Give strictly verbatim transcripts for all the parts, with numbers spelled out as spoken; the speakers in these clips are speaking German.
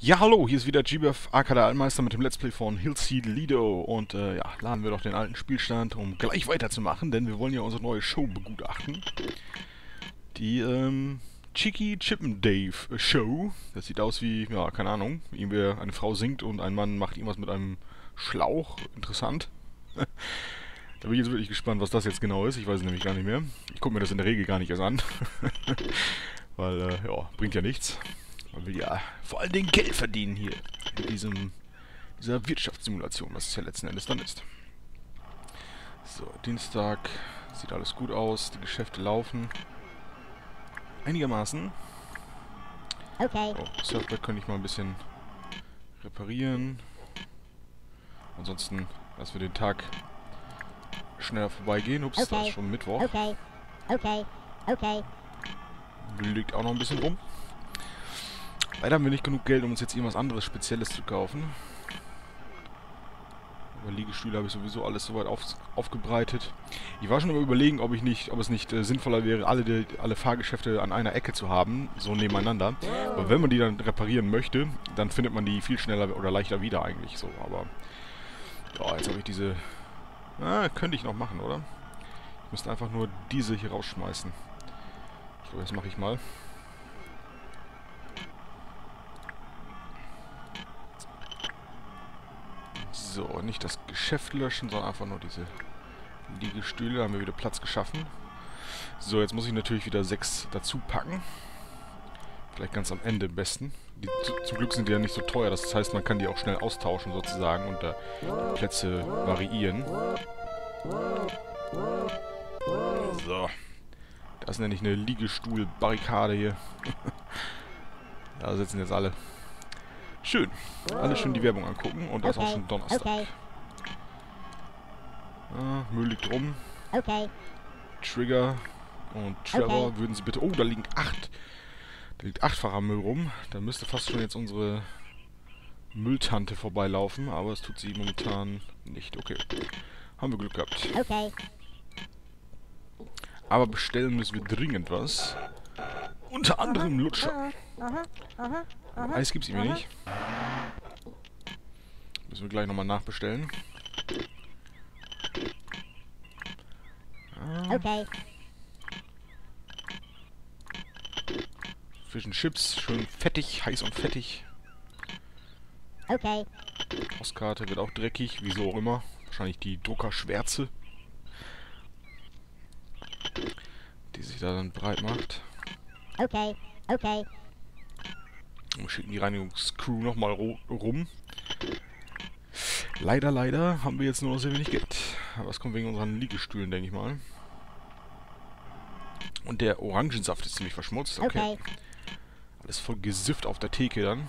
Ja, hallo, hier ist wieder G B F aka der Altmeister mit dem Let's Play von Hillseed Lido. Und äh, ja, laden wir doch den alten Spielstand, um gleich weiterzumachen, denn wir wollen ja unsere neue Show begutachten. Die, ähm, Cheeky Chippen Dave Show. Das sieht aus wie, ja, keine Ahnung, irgendwie eine Frau singt und ein Mann macht irgendwas mit einem Schlauch. Interessant. Da bin ich jetzt wirklich gespannt, was das jetzt genau ist. Ich weiß es nämlich gar nicht mehr. Ich gucke mir das in der Regel gar nicht erst an. Weil, äh, ja, bringt ja nichts. Man will ja vor allen Dingen Geld verdienen hier. In diesem, dieser Wirtschaftssimulation, was es ja letzten Endes dann ist. So, Dienstag. Sieht alles gut aus. Die Geschäfte laufen. Einigermaßen. Okay. Oh, Surfbrett könnte ich mal ein bisschen reparieren. Ansonsten lassen wir den Tag schneller vorbeigehen. Ups, Okay. da ist schon Mittwoch. Okay. Okay. Okay. Liegt auch noch ein bisschen rum. Leider haben wir nicht genug Geld, um uns jetzt irgendwas anderes Spezielles zu kaufen. Aber Liegestühle habe ich sowieso alles soweit auf, aufgebreitet. Ich war schon am Überlegen, ob ich nicht, ob es nicht äh, sinnvoller wäre, alle, die, alle Fahrgeschäfte an einer Ecke zu haben, so nebeneinander. Aber wenn man die dann reparieren möchte, dann findet man die viel schneller oder leichter wieder eigentlich so. Aber ja, jetzt habe ich diese... Ah, könnte ich noch machen, oder? Ich müsste einfach nur diese hier rausschmeißen. So, das mache ich mal. So, nicht das Geschäft löschen, sondern einfach nur diese Liegestühle. Da haben wir wieder Platz geschaffen. So, jetzt muss ich natürlich wieder sechs dazu packen. Vielleicht ganz am Ende am besten. Die, zu, zum Glück sind die ja nicht so teuer. Das heißt, man kann die auch schnell austauschen sozusagen und da die Plätze variieren. So. Das nenne ich eine Liegestuhl-Barrikade hier. Da sitzen jetzt alle. Schön. Alle schön die Werbung angucken und das ist auch schon Donnerstag. Okay. Ah, Müll liegt rum. Okay. Trigger und Trevor, Okay. würden Sie bitte... Oh, da liegen acht. Da liegt achtfacher Müll rum. Da müsste fast schon jetzt unsere Mülltante vorbeilaufen, aber es tut sie momentan nicht. Okay. Haben wir Glück gehabt. Okay. Aber bestellen müssen wir dringend was. Unter anderem Lutscher. Aha. Aha. Aber Eis gibt's irgendwie nicht. Müssen wir gleich nochmal nachbestellen. Ah, Okay. Fish and Chips, schön fettig, heiß und fettig. Okay. Postkarte wird auch dreckig, wieso auch immer. Wahrscheinlich die Druckerschwärze, die sich da dann breit macht. Okay. Okay. Und wir schicken die Reinigungscrew nochmal rum. Leider, leider haben wir jetzt nur noch sehr wenig Geld. Aber das kommt wegen unseren Liegestühlen, denke ich mal. Und der Orangensaft ist ziemlich verschmutzt. Okay. Okay. Alles voll gesifft auf der Theke dann.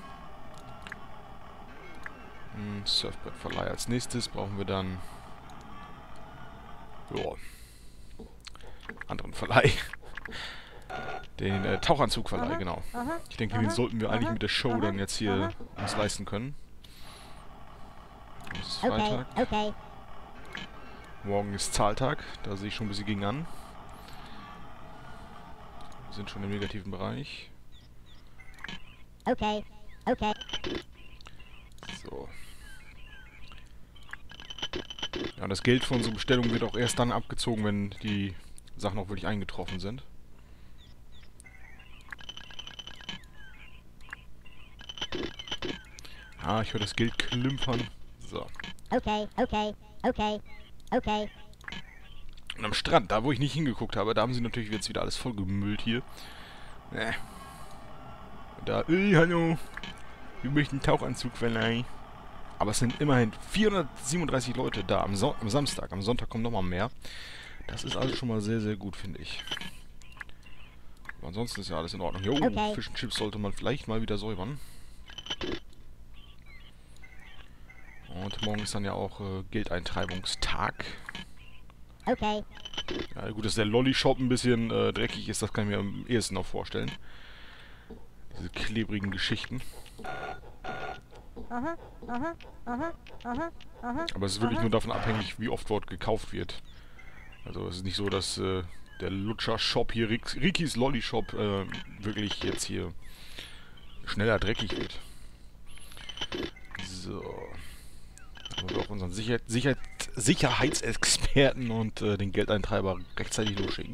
Hm, Surfbrettverleih. Als nächstes brauchen wir dann... Joa. Anderen Verleih. Den äh, Tauchanzugverleih, genau. Aha. Ich denke, den sollten wir eigentlich mit der Show dann jetzt hier uns leisten können. Es ist Okay. Freitag. Okay. Morgen ist Zahltag. Da sehe ich schon ein bisschen gegen an. Wir sind schon im negativen Bereich. Okay. Okay. So. Ja, und das Geld für unsere Bestellung wird auch erst dann abgezogen, wenn die Sachen auch wirklich eingetroffen sind. Ah, ich höre das Geld klimpern. So. Okay. Okay. Okay. Okay. Und am Strand, da wo ich nicht hingeguckt habe, da haben sie natürlich jetzt wieder alles vollgemüllt hier. Äh. Da, ey, hallo. Wir möchten Tauchanzug verleihen. Aber es sind immerhin vierhundertsiebenunddreißig Leute da am, so am Samstag. Am Sonntag kommen nochmal mehr. Das ist also schon mal sehr, sehr gut, finde ich. Aber ansonsten ist ja alles in Ordnung. Jo, Okay. Fish and Chips sollte man vielleicht mal wieder säubern. Und morgen ist dann ja auch äh, Geldeintreibungstag. Okay. Ja, gut, dass der Lolli-Shop ein bisschen äh, dreckig ist, das kann ich mir am ehesten noch vorstellen. Diese klebrigen Geschichten. Aha. Aha. Aha. Aha. Aha. Aber es ist wirklich nur davon abhängig, wie oft dort gekauft wird. Also es ist nicht so, dass äh, der Lutscher-Shop hier, Rik Rikis Lolli-Shop, äh, wirklich jetzt hier schneller dreckig wird. So. Haben wir auch unseren Sicherheit, Sicherheit, Sicherheitsexperten und äh, den Geldeintreiber rechtzeitig losschicken.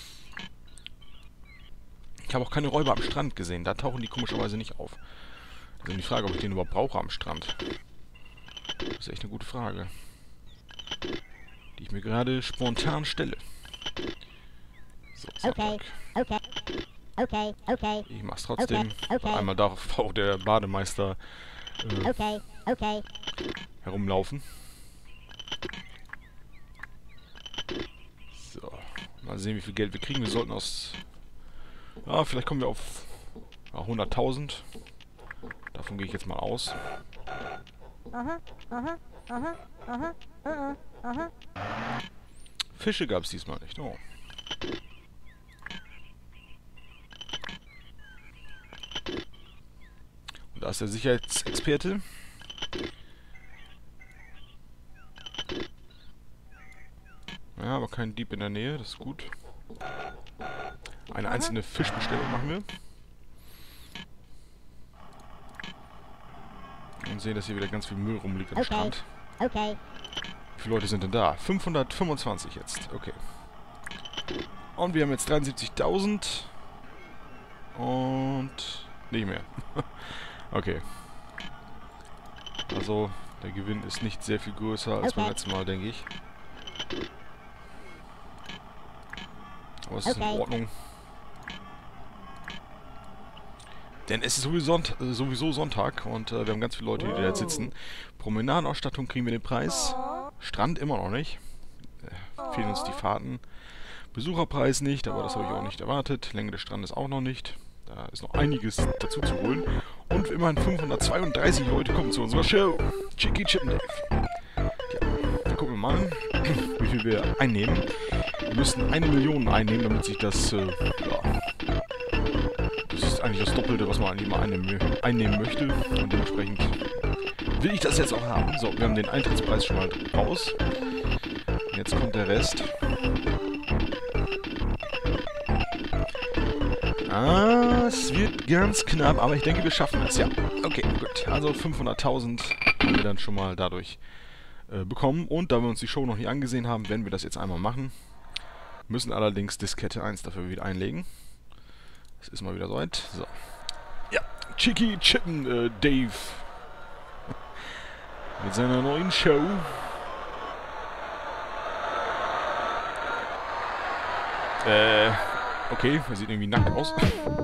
Ich habe auch keine Räuber am Strand gesehen. Da tauchen die komischerweise nicht auf. Das ist die Frage, ob ich den überhaupt brauche am Strand. Das ist echt eine gute Frage. Die ich mir gerade spontan stelle. So, Okay, okay, okay, okay, ich mach's trotzdem. Okay, okay. Einmal darf auch der Bademeister äh, okay, okay, herumlaufen. So, mal sehen, wie viel Geld wir kriegen. Wir sollten aus... Ja, vielleicht kommen wir auf ja, hunderttausend. Davon gehe ich jetzt mal aus. aha, aha, aha, aha, aha, aha. Fische gab es diesmal nicht. Oh. Und da ist der Sicherheitsexperte. Ja, aber kein Dieb in der Nähe, das ist gut. Eine einzelne Fischbestellung machen wir. Und sehen, dass hier wieder ganz viel Müll rumliegt am Okay. Strand. Okay, Wie viele Leute sind denn da? fünfhundertfünfundzwanzig jetzt. Okay. Und wir haben jetzt dreiundsiebzigtausend. Und... nicht mehr. Okay. Also, der Gewinn ist nicht sehr viel größer als beim Okay. letzten Mal, denke ich. Aber es ist in Okay. Ordnung. Denn es ist sowieso, Sonnt äh, sowieso Sonntag und äh, wir haben ganz viele Leute, die da jetzt sitzen. Promenadenausstattung kriegen wir den Preis. Strand immer noch nicht. Äh, fehlen uns die Fahrten. Besucherpreis nicht, aber das habe ich auch nicht erwartet. Länge des Strandes auch noch nicht. Da ist noch einiges dazu zu holen. Und immerhin fünfhundertzweiunddreißig Leute kommen zu unserer Show. Chicky Chippen Dave. Ja, dann gucken wir mal an, wie viel wir einnehmen. Wir müssen eine Million einnehmen, damit sich das, äh, ja, das ist eigentlich das Doppelte, was man eigentlich mal einnehmen, einnehmen möchte. Und dementsprechend will ich das jetzt auch haben. So, wir haben den Eintrittspreis schon mal raus. Jetzt kommt der Rest. Ah, es wird ganz knapp, aber ich denke, wir schaffen es. Ja, okay, gut. Also fünfhunderttausend haben wir dann schon mal dadurch äh, bekommen. Und da wir uns die Show noch nie angesehen haben, werden wir das jetzt einmal machen. Müssen allerdings Diskette eins dafür wieder einlegen. Es ist mal wieder soweit. So. Ja, Chicky Chippen äh, Dave. Mit seiner neuen Show. Äh, okay, er sieht irgendwie nackt aus.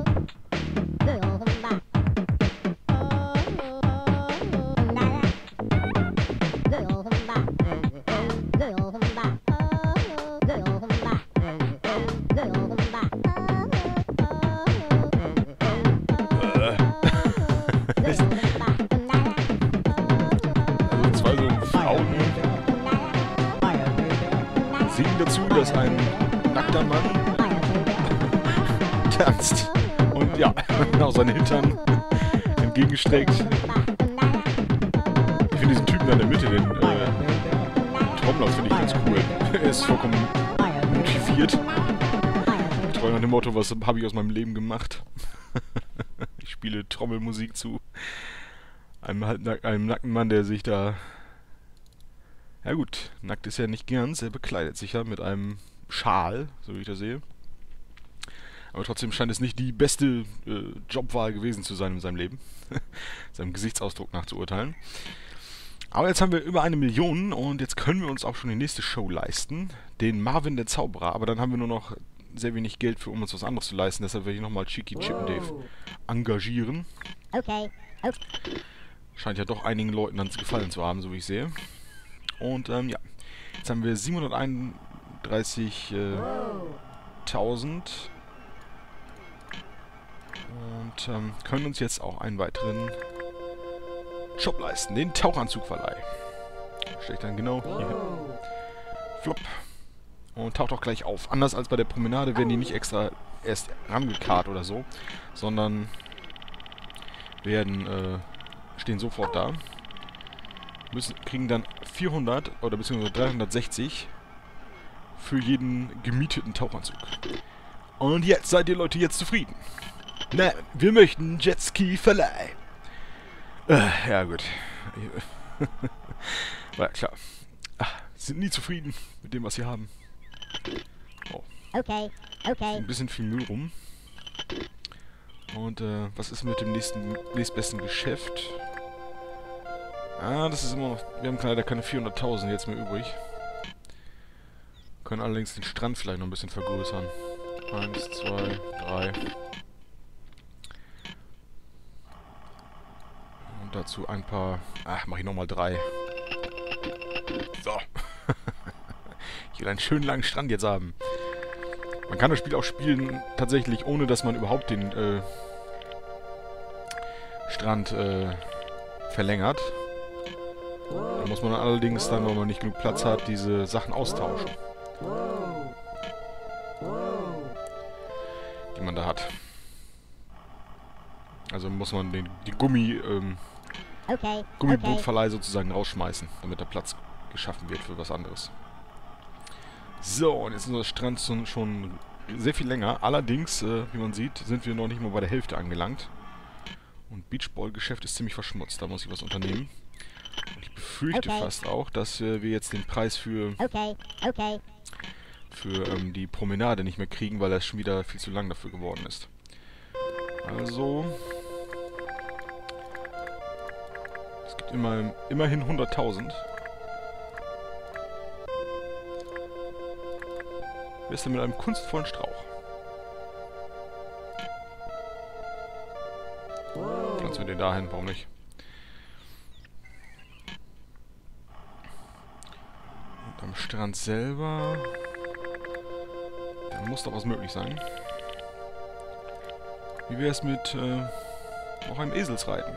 Also zwei so Frauen singen dazu, dass ein nackter Mann tanzt und ja, auch seine Hintern entgegengestreckt. Ich finde diesen Typen da in der Mitte, den äh, Trommler, finde ich ganz cool. Er ist vollkommen motiviert. Treu nach dem Motto, was habe ich aus meinem Leben gemacht? Ich spiele Trommelmusik zu einem, halt, einem nackten Mann, der sich da... Ja gut, nackt ist ja nicht ganz, er bekleidet sich ja mit einem Schal, so wie ich das sehe. Aber trotzdem scheint es nicht die beste äh, Jobwahl gewesen zu sein in seinem Leben. Seinem Gesichtsausdruck nach zu urteilen. Aber jetzt haben wir über eine Million und jetzt können wir uns auch schon die nächste Show leisten. Den Marvin der Zauberer. Aber dann haben wir nur noch sehr wenig Geld, für, um uns was anderes zu leisten. Deshalb werde ich nochmal Chicky Chippen Dave engagieren. Okay, okay. Scheint ja doch einigen Leuten dann gefallen zu haben, so wie ich sehe. Und ähm, ja, jetzt haben wir siebenhunderteinunddreißigtausend und ähm, können uns jetzt auch einen weiteren Job leisten, den Tauchanzugverleih. Stelle ich dann genau hier hin. Flop. Und taucht auch gleich auf. Anders als bei der Promenade werden die nicht extra erst rangekarrt oder so, sondern werden, äh, stehen sofort da. Müssen, kriegen dann vierhundert oder beziehungsweise dreihundertsechzig für jeden gemieteten Tauchanzug. Und jetzt seid ihr Leute jetzt zufrieden. Nein, wir möchten Jetski-Verleih. Äh, ja gut. Ja, klar. Ach, sie sind nie zufrieden mit dem, was sie haben. Oh. Okay, okay. Ein bisschen viel Müll rum. Und äh, was ist mit dem nächsten, nächstbesten Geschäft? Ah, das ist immer noch... Wir haben leider keine vierhunderttausend jetzt mehr übrig. Können allerdings den Strand vielleicht noch ein bisschen vergrößern. Eins, zwei, drei. Und dazu ein paar... Ach, mache ich nochmal drei. So. Ich will einen schönen langen Strand jetzt haben. Man kann das Spiel auch spielen, tatsächlich, ohne dass man überhaupt den äh, Strand äh, verlängert. Da muss man allerdings dann, wenn man nicht genug Platz hat, diese Sachen austauschen. Die man da hat. Also muss man den die Gummi, ähm, Okay, Gummibootverleih sozusagen rausschmeißen, damit der Platz geschaffen wird für was anderes. So, und jetzt ist unser Strand schon sehr viel länger. Allerdings, äh, wie man sieht, sind wir noch nicht mal bei der Hälfte angelangt. Und Beachball-Geschäft ist ziemlich verschmutzt. Da muss ich was unternehmen. Und ich befürchte Okay. fast auch, dass äh, wir jetzt den Preis für, okay, okay. für ähm, die Promenade nicht mehr kriegen, weil er schon wieder viel zu lang dafür geworden ist. Also... Es gibt immer, immerhin hunderttausend. Wer ist denn mit einem kunstvollen Strauch? Pflanzen wir den dahin, warum nicht? Und am Strand selber... Da muss doch was möglich sein. Wie wäre es mit äh, auch einem Eselsreiten?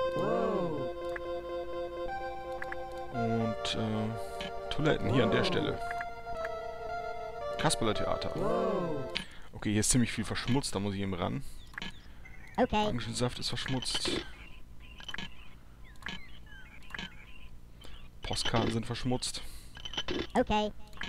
Und äh, Toiletten hier an der Stelle. Kasperler Theater. Okay, hier ist ziemlich viel verschmutzt, da muss ich eben ran. Okay, Orangensaft ist verschmutzt. Postkarten sind verschmutzt. okay.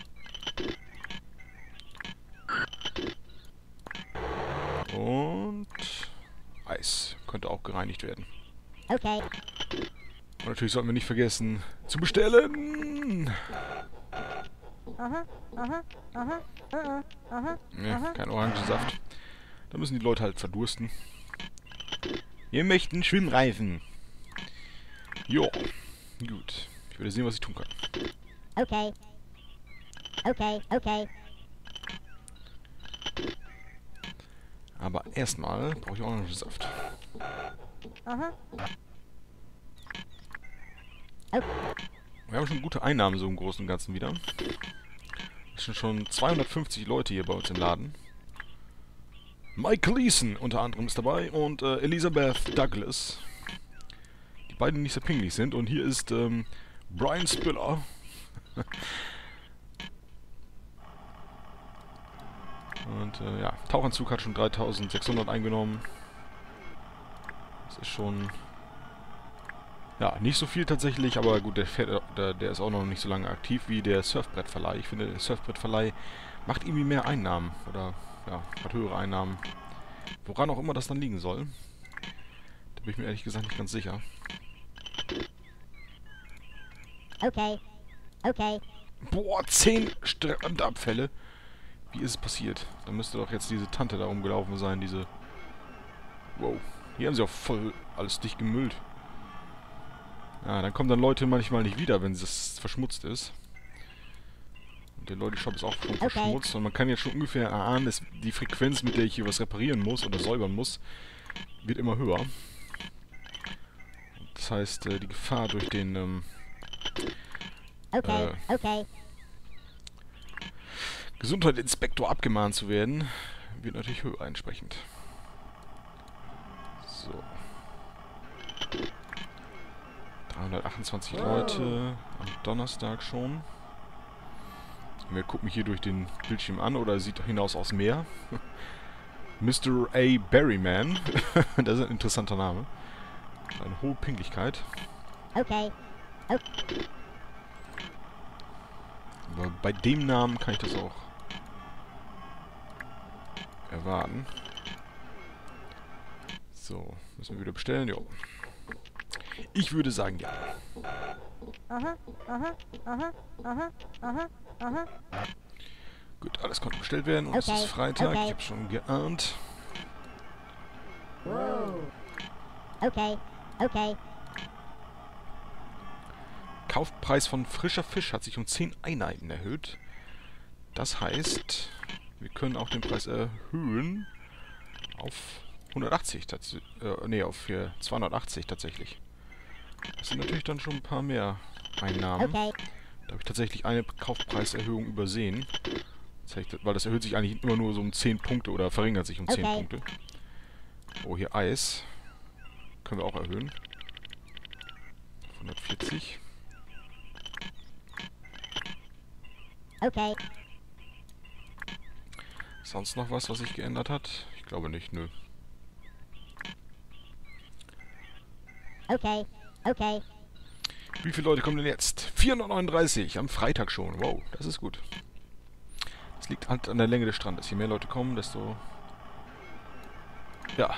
Und Eis könnte auch gereinigt werden. Okay, Und natürlich sollten wir nicht vergessen zu bestellen. aha, aha, aha, aha, aha, Ne, aha. kein Orangensaft. Da müssen die Leute halt verdursten. Wir möchten Schwimmreifen. Jo, gut. Ich werde sehen, was ich tun kann. Okay. Okay, okay. Aber erstmal brauche ich Orangensaft. Aha. Wir haben schon gute Einnahmen so im Großen und Ganzen wieder. Es sind schon zweihundertfünfzig Leute hier bei uns im Laden. Mike Leeson unter anderem ist dabei und äh, Elizabeth Douglas. Die beiden nicht sehr pingelig sind. Und hier ist ähm, Brian Spiller. Und äh, ja, Tauchanzug hat schon dreitausendsechshundert eingenommen. Das ist schon... Ja, nicht so viel tatsächlich, aber gut, der, fährt, der, der ist auch noch nicht so lange aktiv wie der Surfbrettverleih. Ich finde, der Surfbrettverleih macht irgendwie mehr Einnahmen. Oder, ja, hat höhere Einnahmen. Woran auch immer das dann liegen soll. Da bin ich mir ehrlich gesagt nicht ganz sicher. Okay. Okay. Boah, zehn Strandabfälle. Wie ist es passiert? Da müsste doch jetzt diese Tante da rumgelaufen sein, diese... Wow. Hier haben sie auch voll alles dicht gemüllt. Ja, dann kommen dann Leute manchmal nicht wieder, wenn das verschmutzt ist. Und der Leute-Shop ist auch schon Okay. verschmutzt. Und man kann jetzt schon ungefähr erahnen, dass die Frequenz, mit der ich hier was reparieren muss oder säubern muss, wird immer höher. Das heißt, äh, die Gefahr durch den ähm, Okay, Äh. okay. Gesundheitsinspektor abgemahnt zu werden, wird natürlich höher entsprechend. So. dreihundertachtundzwanzig Leute am Donnerstag schon. Wer guckt mich hier durch den Bildschirm an oder sieht hinaus aufs Meer? Mister A. Berryman. Das ist ein interessanter Name. Eine hohe Pünktlichkeit. Okay. Aber bei dem Namen kann ich das auch erwarten. So, müssen wir wieder bestellen, jo. Ich würde sagen, ja. Uh-huh, uh-huh, uh-huh, uh-huh, uh-huh, uh-huh. Gut, alles konnte bestellt werden und es Okay, ist Freitag. okay. Ich habe schon geahnt. Okay, okay. Kaufpreis von frischer Fisch hat sich um zehn Einheiten erhöht. Das heißt, wir können auch den Preis erhöhen auf hundertachtzig, tats äh, nee, auf äh, zweihundertachtzig tatsächlich. Das sind natürlich dann schon ein paar mehr Einnahmen. Okay. Da habe ich tatsächlich eine Kaufpreiserhöhung übersehen. Das heißt, weil das erhöht sich eigentlich immer nur so um zehn Punkte oder verringert sich um zehn Okay. Punkte. Oh, hier Eis. Können wir auch erhöhen. Auf hundertvierzig. Okay. Sonst noch was, was sich geändert hat? Ich glaube nicht, nö. Okay. Okay. Wie viele Leute kommen denn jetzt? vierhundertneununddreißig am Freitag schon. Wow, das ist gut. Das liegt halt an der Länge des Strandes. Je mehr Leute kommen, desto... Ja.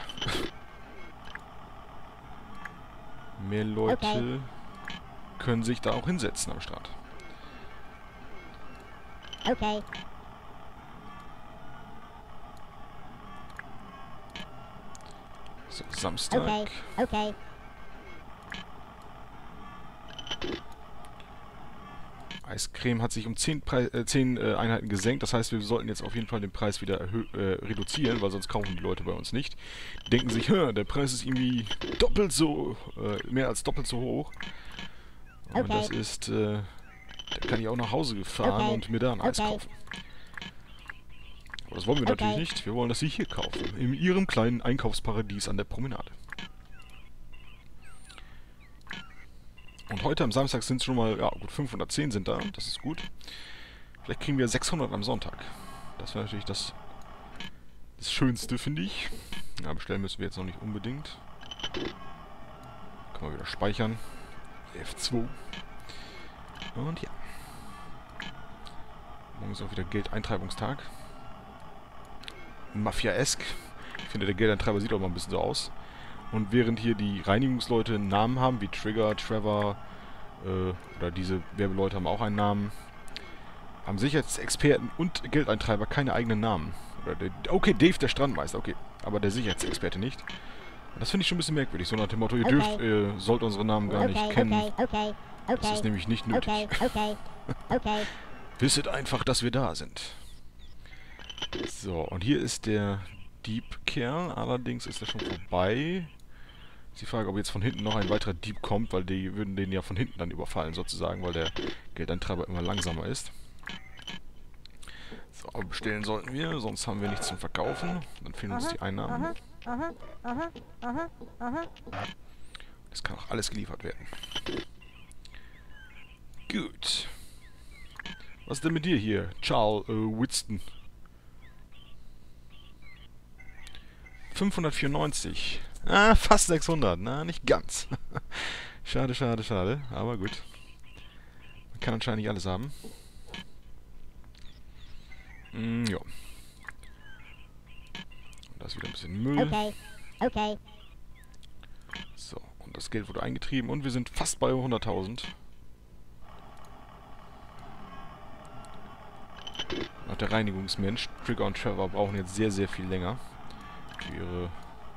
Mehr Leute Okay. können sich da auch hinsetzen am Strand. Okay. So, Samstag. Okay. Okay. Eiscreme hat sich um zehn, Pre äh, zehn äh, Einheiten gesenkt. Das heißt, wir sollten jetzt auf jeden Fall den Preis wieder äh, reduzieren, weil sonst kaufen die Leute bei uns nicht. Die denken sich, der Preis ist irgendwie doppelt so, äh, mehr als doppelt so hoch. Und Okay. das ist, äh, da kann ich auch nach Hause fahren Okay. und mir da ein Eis Okay. kaufen. Aber das wollen wir Okay. natürlich nicht. Wir wollen, dass sie hier kaufen. In ihrem kleinen Einkaufsparadies an der Promenade. Und heute am Samstag sind es schon mal, ja gut, fünfhundertzehn sind da, das ist gut. Vielleicht kriegen wir sechshundert am Sonntag. Das wäre natürlich das, das Schönste, finde ich. Ja, bestellen müssen wir jetzt noch nicht unbedingt. Können wir wieder speichern. F zwei. Und ja. Morgen ist auch wieder Geldeintreibungstag. Mafia-esk. Ich finde, der Geldeintreiber sieht auch mal ein bisschen so aus. Und während hier die Reinigungsleute einen Namen haben, wie Trigger, Trevor, äh, oder diese Werbeleute haben auch einen Namen, haben Sicherheitsexperten und Geldeintreiber keine eigenen Namen. Oder der, okay, Dave, der Strandmeister, okay, aber der Sicherheitsexperte nicht. Und das finde ich schon ein bisschen merkwürdig, so nach dem Motto, ihr Okay. dürft, ihr sollt unsere Namen gar nicht Okay. kennen. Okay. Okay. Das ist Okay. nämlich nicht nötig. Okay. Okay. Okay. Wisset einfach, dass wir da sind. So, und hier ist der Diebkerl, allerdings ist er schon vorbei. Ist die Frage, ob jetzt von hinten noch ein weiterer Dieb kommt, weil die würden den ja von hinten dann überfallen sozusagen, weil der Geldeintreiber immer langsamer ist. So, aber bestellen sollten wir, sonst haben wir nichts zum Verkaufen. Dann fehlen uns die Einnahmen. Aha. Aha. Aha. Aha. Aha. Das kann auch alles geliefert werden. Gut. Was ist denn mit dir hier, Charles äh, Winston? fünfhundertvierundneunzig. Ah, fast sechshundert. Na, nicht ganz. Schade, schade, schade. Aber gut. Man kann anscheinend nicht alles haben. Mm, ja. Und da ist wieder ein bisschen Müll. Okay. Okay. So, und das Geld wurde eingetrieben und wir sind fast bei hunderttausend. Auch der Reinigungsmensch, Trigger und Trevor, brauchen jetzt sehr, sehr viel länger für ihre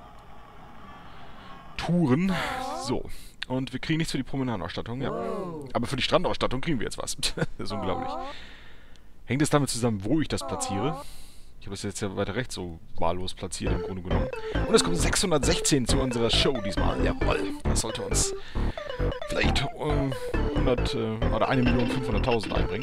Touren. So, und wir kriegen nichts für die Promenadenausstattung, ja. Aber für die Strandausstattung kriegen wir jetzt was. Das ist unglaublich. Hängt es damit zusammen, wo ich das platziere? Ich habe das jetzt ja weiter rechts so wahllos platziert im Grunde genommen. Und es kommt sechshundertsechzehn zu unserer Show diesmal. Jawohl, das sollte uns vielleicht äh, hundert äh, oder eine Million fünfhunderttausend einbringen.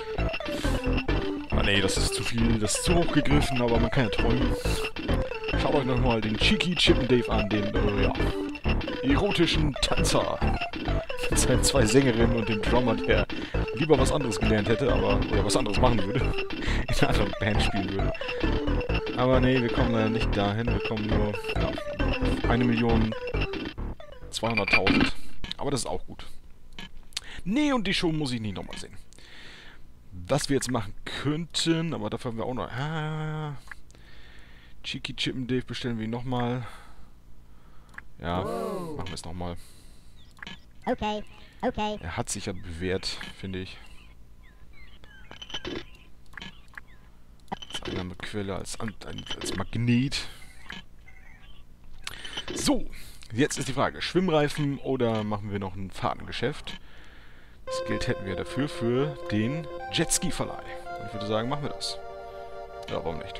Ah nee, das ist zu viel, das ist zu hoch gegriffen, aber man kann ja träumen. Schaut euch nochmal den Cheeky Chip and Dave an, den, äh, ja, erotischen Tanzer. Mit seinen zwei Sängerinnen und dem Drummer, der lieber was anderes gelernt hätte, aber, oder was anderes machen würde. In einer anderen Band spielen würde. Aber nee, wir kommen leider nicht dahin, wir kommen nur, ja, eine Million zweihunderttausend. Aber das ist auch gut. Nee, und die Show muss ich nicht nochmal sehen. Was wir jetzt machen könnten, aber dafür haben wir auch noch... Ah, Cheeky Chip and Dave bestellen wir nochmal. Ja, machen wir es nochmal. Okay. Okay. Er hat sich ja bewährt, finde ich. Als Einnahmequelle, als, An- als Magnet. So, jetzt ist die Frage, Schwimmreifen oder machen wir noch ein Fahrtengeschäft? Das Geld hätten wir dafür für den Jetski-Verleih. Und ich würde sagen, machen wir das. Ja, warum nicht?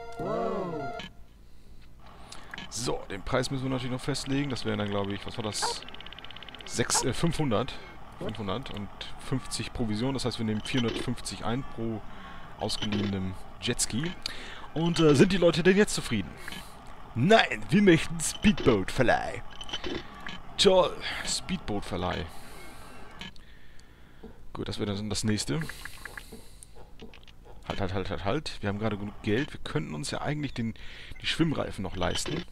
So, den Preis müssen wir natürlich noch festlegen. Das wären dann, glaube ich, was war das? sechs, äh, fünfhundert. fünfhundert und fünfzig Provision. Das heißt, wir nehmen vierhundertfünfzig ein pro ausgeliehenem Jetski. Und äh, sind die Leute denn jetzt zufrieden? Nein, wir möchten Speedboat-Verleih. Toll, Speedboat-Verleih. Gut, das wäre dann das nächste. Halt, halt, halt, halt, halt. Wir haben gerade genug Geld. Wir könnten uns ja eigentlich den, die Schwimmreifen noch leisten.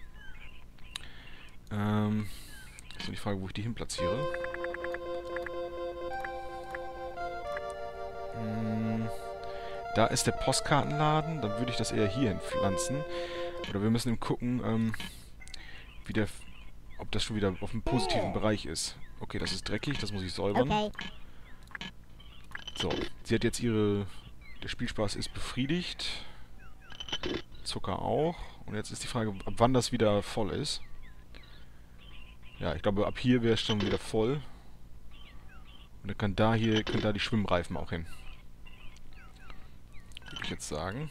Ähm, ist nur die Frage, wo ich die hin platziere. Hm, da ist der Postkartenladen. Dann würde ich das eher hier hin pflanzen. Oder wir müssen eben gucken, ähm, wie der, ob das schon wieder auf einem positiven Bereich ist. Okay, das ist dreckig, das muss ich säubern. Okay. So, sie hat jetzt ihre... Der Spielspaß ist befriedigt. Zucker auch. Und jetzt ist die Frage, ab wann das wieder voll ist. Ja, ich glaube, ab hier wäre es schon wieder voll. Und dann kann da hier, können da die Schwimmreifen auch hin. Würde ich jetzt sagen.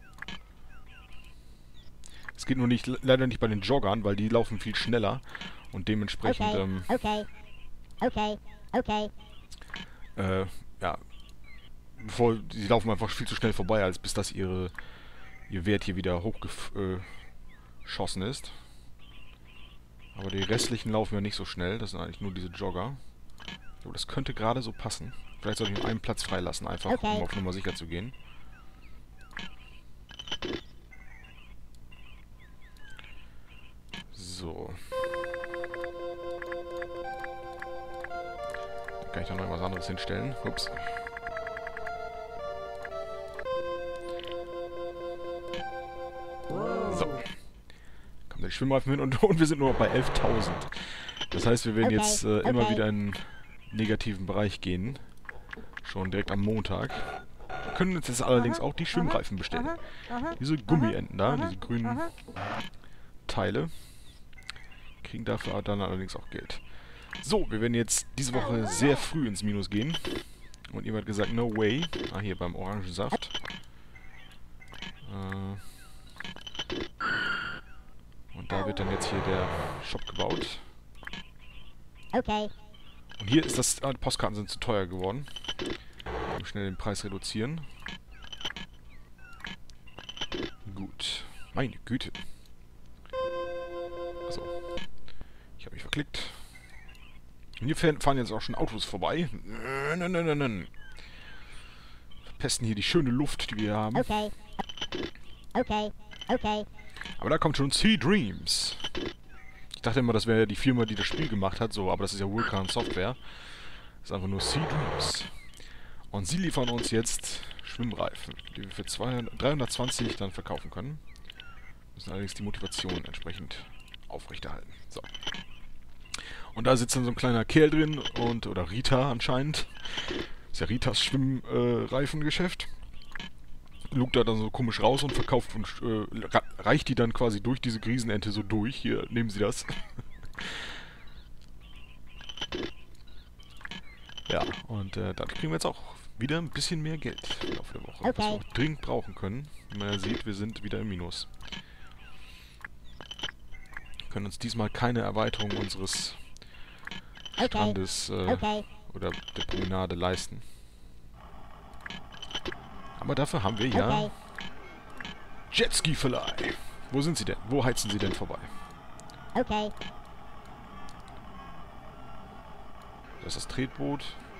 Es geht nur nicht, leider nicht bei den Joggern, weil die laufen viel schneller. Und dementsprechend, Okay. ähm, Okay. Okay. Okay. äh, ja, bevor, sie laufen einfach viel zu schnell vorbei, als bis das ihre, ihr Wert hier wieder hochgeschossen äh, ist. Aber die restlichen laufen ja nicht so schnell, das sind eigentlich nur diese Jogger. So, das könnte gerade so passen. Vielleicht sollte ich nur einen Platz freilassen, einfach, Okay. um auf Nummer sicher zu gehen. So. Dann kann ich da noch was anderes hinstellen. Ups. So. Kommt der Schwimmreifen hin und, und wir sind nur noch bei elftausend. Das heißt, wir werden Okay, jetzt äh, immer okay. wieder in einen negativen Bereich gehen. Schon direkt am Montag. Wir können uns jetzt allerdings auch die Schwimmreifen bestellen. Aha. Aha. Diese Gummienten da, Aha. diese grünen Aha. Teile, kriegen dafür dann allerdings auch Geld. So, wir werden jetzt diese Woche sehr früh ins Minus gehen. Und jemand hat gesagt, no way. Ah, hier beim Orangensaft. Äh, und da wird dann jetzt hier der Shop gebaut. Okay. Und hier ist das... Ah, die Postkarten sind zu teuer geworden. Wir schnell den Preis reduzieren. Gut. Meine Güte. Achso. Ich habe mich verklickt. Und hier fahren jetzt auch schon Autos vorbei. Nein, nein, nein, nein. Verpesten hier die schöne Luft, die wir haben. Okay. Okay. Okay. Aber da kommt schon Sea Dreams. Ich dachte immer, das wäre die Firma, die das Spiel gemacht hat, so, aber das ist ja Vulkan Software. Das ist einfach nur Sea Dreams. Und sie liefern uns jetzt Schwimmreifen, die wir für dreihundertzwanzig dann verkaufen können. Müssen allerdings die Motivation entsprechend aufrechterhalten. So. Und da sitzt dann so ein kleiner Kerl drin und, oder Rita anscheinend. Das ist ja Ritas Schwimmreifengeschäft. Äh, Lugt da dann so komisch raus und verkauft und äh, reicht die dann quasi durch diese Riesenente so durch. Hier, nehmen Sie das. Ja, und äh, dann kriegen wir jetzt auch wieder ein bisschen mehr Geld im Laufe der Woche. Okay. Was wir auch dringend brauchen können. Wie man ja sieht, wir sind wieder im Minus. Wir können uns diesmal keine Erweiterung unseres Okay. Strandes äh, Okay. oder der Promenade leisten. Aber dafür haben wir ja Okay. Jetski-Verleih. Wo sind sie denn? Wo heizen sie denn vorbei? Okay. Da ist das Tretboot.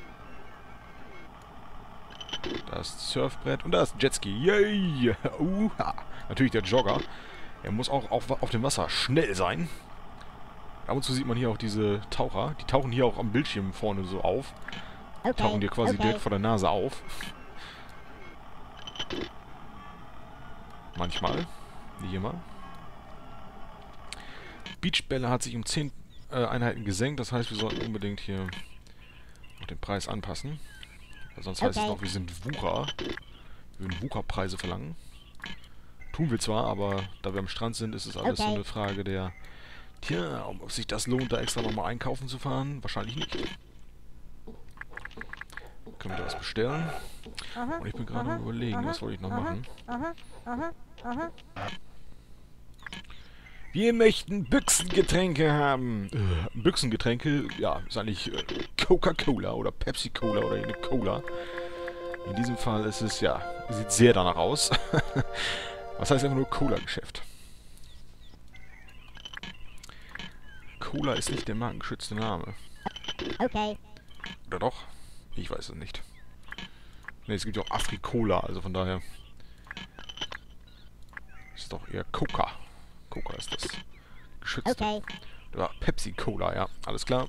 Da ist das Surfbrett. Und da ist ein Jetski. Yay! Uha. Natürlich der Jogger. Er muss auch auf, auf dem Wasser schnell sein. Ab und zu sieht man hier auch diese Taucher. Die tauchen hier auch am Bildschirm vorne so auf. Okay. Tauchen dir quasi Okay. direkt vor der Nase auf. Manchmal. Nicht immer. Beachbälle hat sich um zehn äh, Einheiten gesenkt. Das heißt, wir sollten unbedingt hier noch den Preis anpassen. Weil sonst heißt es Okay. noch, wir sind Wucher. Wir würden Wucherpreise verlangen. Tun wir zwar, aber da wir am Strand sind, ist es alles Okay. so eine Frage der... Tja, ob sich das lohnt, da extra nochmal einkaufen zu fahren? Wahrscheinlich nicht. Können wir da was bestellen? Aha. Und ich bin gerade aha, am überlegen, aha, was wollte ich noch aha, machen? Aha. Aha. Aha. Wir möchten Büchsengetränke haben. Äh, Büchsengetränke, ja, ist eigentlich äh, Coca-Cola oder Pepsi-Cola oder eine Cola. In diesem Fall ist es, ja, sieht sehr danach aus. Was heißt einfach nur Cola-Geschäft? Cola ist nicht der markengeschützte Name. Okay. Oder doch? Ich weiß es nicht. Ne, es gibt ja auch Afri-Cola, also von daher... Ist doch eher Coca. Coca ist das geschützte. Okay. Ja, Pepsi-Cola, ja, alles klar.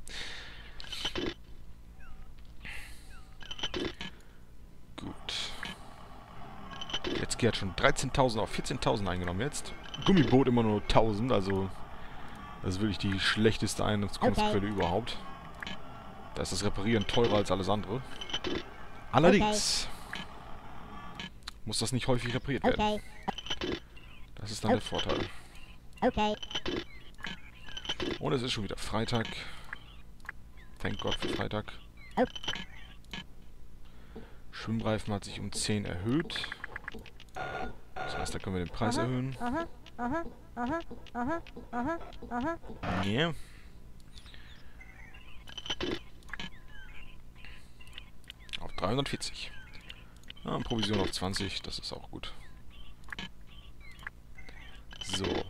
Gut. Jetzt geht schon dreizehntausend auf vierzehntausend eingenommen jetzt. Gummiboot immer nur tausend, also das ist wirklich die schlechteste Einkommensquelle Okay. überhaupt. Da ist das Reparieren teurer als alles andere. Allerdings muss das nicht häufig repariert werden. Okay. Das ist dann der Vorteil. Okay. Und es ist schon wieder Freitag. Thank God für Freitag. Oh. Schwimmreifen hat sich um zehn erhöht. Das heißt, da können wir den Preis erhöhen. Aha. Aha. Aha. Aha. Aha. Aha. Nee. Auf dreihundertvierzig. Ah, Provision auf zwanzig, das ist auch gut. So. Ja,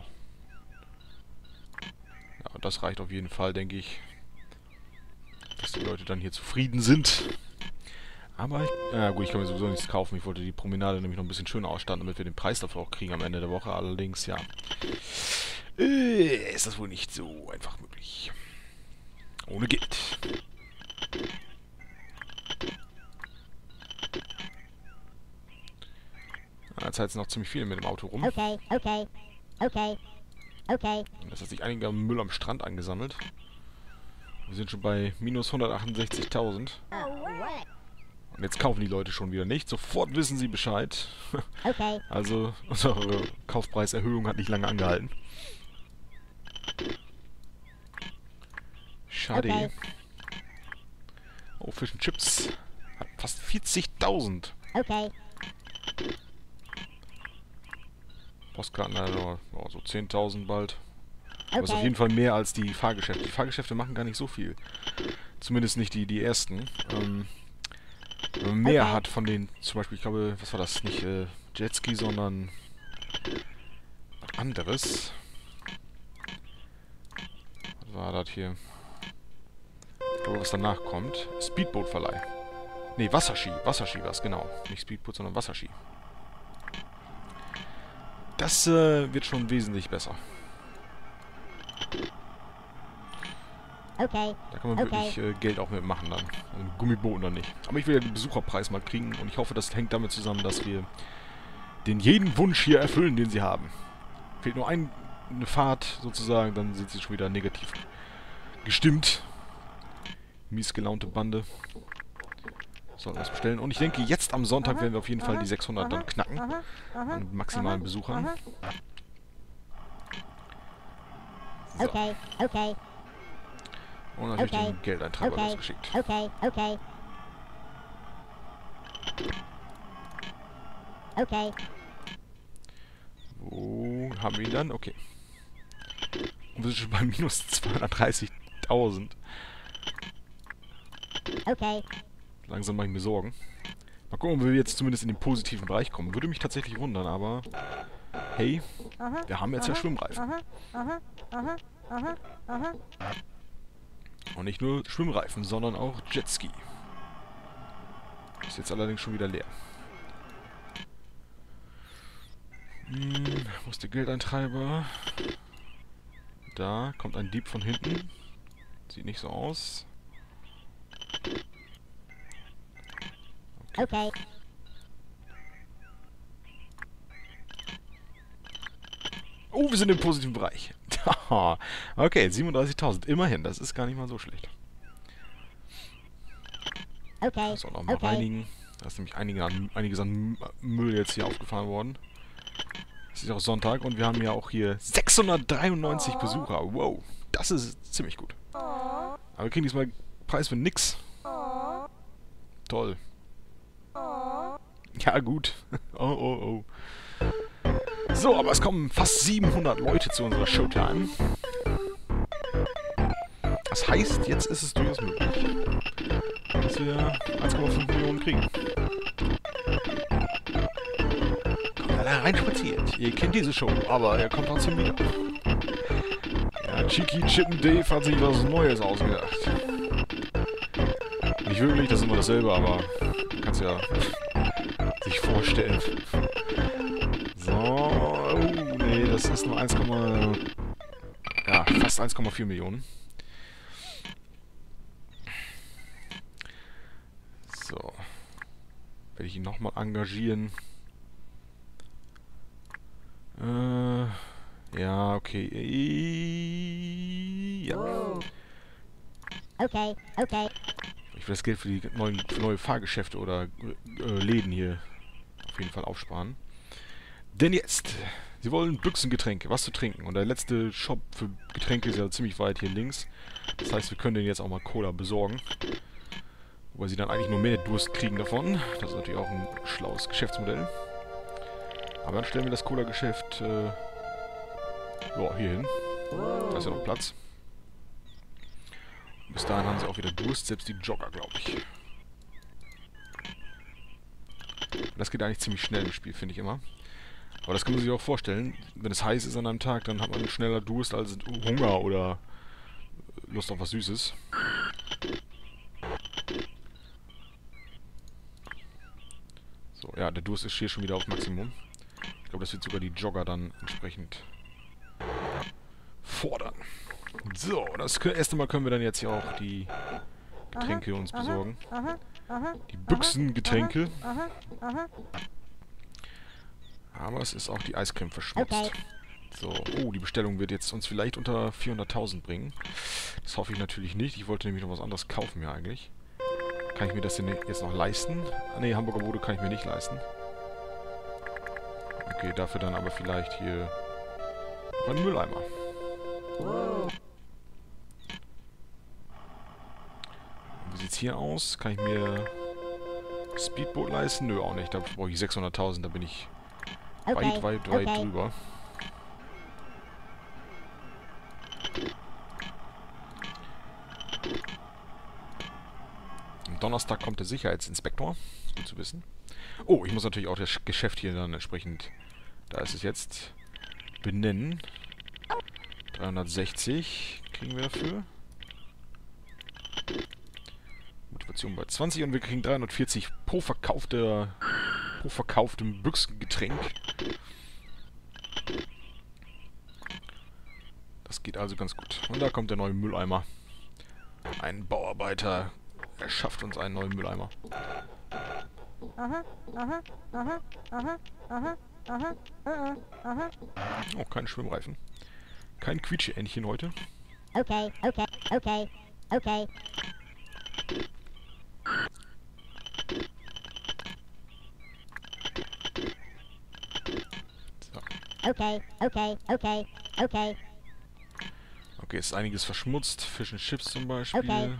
das reicht auf jeden Fall, denke ich. Dass die Leute dann hier zufrieden sind. Aber, ich, ja gut, ich kann mir sowieso nichts kaufen. Ich wollte die Promenade nämlich noch ein bisschen schöner ausstatten, damit wir den Preis dafür auch kriegen am Ende der Woche. Allerdings, ja, äh, ist das wohl nicht so einfach möglich. Ohne Geld. Jetzt heizt noch ziemlich viel mit dem Auto rum. Okay. Okay. Okay. Okay. Und das hat sich einiger Müll am Strand angesammelt. Wir sind schon bei minus hundertachtundsechzigtausend. Alright. Und jetzt kaufen die Leute schon wieder nicht. Sofort wissen sie Bescheid. Okay. Also, unsere Kaufpreiserhöhung hat nicht lange angehalten. Schade. Okay. Oh, Fish and Chips. Hat fast vierzigtausend. Okay. Postkarten, also oh, so zehntausend bald. Aber ist auf Okay. jeden Fall mehr als die Fahrgeschäfte. Die Fahrgeschäfte machen gar nicht so viel. Zumindest nicht die, die ersten. Ähm, wenn man mehr Okay. hat von den, zum Beispiel, ich glaube, was war das? Nicht äh, Jetski, sondern was anderes. Was war das hier? Ich glaube, was danach kommt. Speedbootverleih. Ne, Wasserski. Wasserski war es, genau. Nicht Speedboot, sondern Wasserski. Das äh, wird schon wesentlich besser. Okay. Da kann man Okay. wirklich äh, Geld auch mitmachen dann. Also mit Gummibooten dann nicht. Aber ich will ja den Besucherpreis mal kriegen und ich hoffe, das hängt damit zusammen, dass wir den jeden Wunsch hier erfüllen, den sie haben. Fehlt nur ein, eine Fahrt sozusagen, dann sind sie schon wieder negativ gestimmt. Mies gelaunte Bande. Sollten wir es bestellen. Und ich denke, jetzt am Sonntag werden wir auf jeden Fall die sechshundert dann knacken. Aha. Aha. An maximalen Aha. Besuchern. Aha. So. Okay. Okay. Und natürlich Okay. den Geldeintreiber Okay. losgeschickt. Okay. Okay. Okay. Wo haben wir ihn dann? Okay. Und wir sind schon bei minus zweihundertdreißigtausend. Okay. Langsam mache ich mir Sorgen. Mal gucken, ob wir jetzt zumindest in den positiven Bereich kommen. Würde mich tatsächlich wundern, aber hey, Aha. wir haben jetzt ja Aha. Schwimmreifen. Aha. Aha. Aha. Aha. Aha. Und nicht nur Schwimmreifen, sondern auch Jetski. Ist jetzt allerdings schon wieder leer. Hm, wo ist der Geldeintreiber? Da kommt ein Dieb von hinten. Sieht nicht so aus. Okay. Oh, wir sind im positiven Bereich. Haha. Okay, siebenunddreißigtausend. Immerhin, das ist gar nicht mal so schlecht. Okay. Das auch noch mal Okay. reinigen. Da ist nämlich einige an, einiges an Müll jetzt hier aufgefahren worden. Es ist auch Sonntag und wir haben ja auch hier sechshundertdreiundneunzig Besucher. Wow, das ist ziemlich gut. Aber wir kriegen diesmal Preis für nix. Toll. Ja, gut. Oh, oh, oh. So, aber es kommen fast siebenhundert Leute zu unserer Showtime. Das heißt, jetzt ist es durchaus möglich, dass wir eins Komma fünf Millionen kriegen. Kommt alle reinspaziert. Ihr kennt diese Show, aber er kommt trotzdem wieder. Ja, Cheeky Chippen Dave hat sich was Neues ausgedacht. Nicht wirklich, das ist immer dasselbe, aber du kannst ja sich vorstellen. So, oh, nee, das ist nur eins, ja, fast eins Komma vier Millionen. So. Werde ich ihn nochmal engagieren. Äh, ja, okay. Ja. Okay. Okay. Ich will das Geld für die neuen, für neue Fahrgeschäfte oder äh, Läden hier auf jeden Fall aufsparen. Denn jetzt, sie wollen Büchsengetränke, was zu trinken. Und der letzte Shop für Getränke ist ja ziemlich weit hier links. Das heißt, wir können denen jetzt auch mal Cola besorgen. Wobei sie dann eigentlich nur mehr Durst kriegen davon. Das ist natürlich auch ein schlaues Geschäftsmodell. Aber dann stellen wir das Cola-Geschäft äh, ja, hier hin. Da ist ja noch Platz. Bis dahin haben sie auch wieder Durst, selbst die Jogger, glaube ich. Das geht eigentlich ziemlich schnell im Spiel, finde ich immer. Aber das kann man sich auch vorstellen. Wenn es heiß ist an einem Tag, dann hat man schneller Durst als Hunger oder Lust auf was Süßes. So, ja, der Durst ist hier schon wieder auf Maximum. Ich glaube, das wird sogar die Jogger dann entsprechend fordern. So, das erste Mal können wir dann jetzt hier auch die Getränke uns besorgen. Aha. Aha. Die Büchsengetränke. Aha. Aha. Aber es ist auch die Eiscreme verschmutzt. Okay. So, oh, die Bestellung wird jetzt uns vielleicht unter vierhunderttausend bringen. Das hoffe ich natürlich nicht. Ich wollte nämlich noch was anderes kaufen hier eigentlich. Kann ich mir das denn jetzt noch leisten? Ah, ne, Hamburger Bude kann ich mir nicht leisten. Okay, dafür dann aber vielleicht hier noch einen Mülleimer. Wie sieht's hier aus? Kann ich mir Speedboot leisten? Nö, auch nicht. Da brauche ich sechshunderttausend. Da bin ich Okay. weit, weit, weit Okay. drüber. Am Donnerstag kommt der Sicherheitsinspektor. Gut zu wissen. Oh, ich muss natürlich auch das Geschäft hier dann entsprechend, da ist es jetzt, benennen. dreihundertsechzig kriegen wir dafür. Motivation bei zwanzig und wir kriegen dreihundertvierzig pro verkaufte, pro verkauftem Büchsengetränk. Das geht also ganz gut. Und da kommt der neue Mülleimer. Ein Bauarbeiter erschafft uns einen neuen Mülleimer. Aha. Aha. Aha. Aha. Aha. Aha. Aha. Aha. Oh, kein Schwimmreifen. Kein Quietsche-Entchen heute. Okay. Okay. Okay. Okay. So. Okay. Okay. Okay. Okay. Okay, ist einiges verschmutzt. Fish and Chips zum Beispiel. Okay.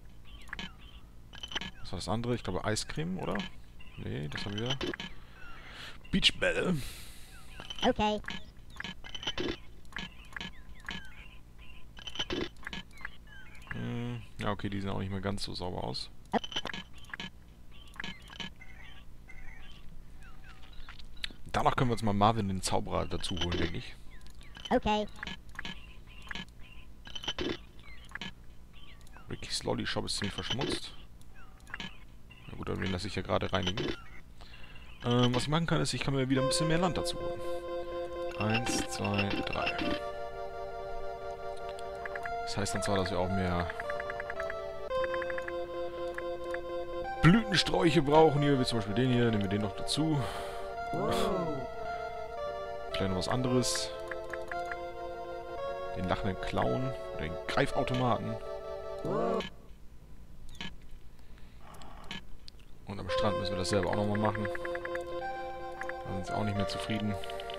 Was war das andere? Ich glaube Eiscreme, oder? Nee, das haben wir. Beachbälle. Okay. Hm, ja, okay, die sehen auch nicht mehr ganz so sauber aus. Danach können wir uns mal Marvin den Zauberer dazu holen, denke ich. Okay. Ricky's Lolly Shop ist ziemlich verschmutzt. Na gut, aber den lasse ich ja gerade reinigen. Ähm, was ich machen kann, ist, ich kann mir wieder ein bisschen mehr Land dazu holen. Eins, zwei, drei. Das heißt dann zwar, dass wir auch mehr Blütensträuche brauchen hier, wie zum Beispiel den hier. Nehmen wir den noch dazu. Vielleicht noch was anderes. den lachenden Clown, den Greifautomaten. Und am Strand müssen wir das selber auch nochmal machen. Da sind sie auch nicht mehr zufrieden.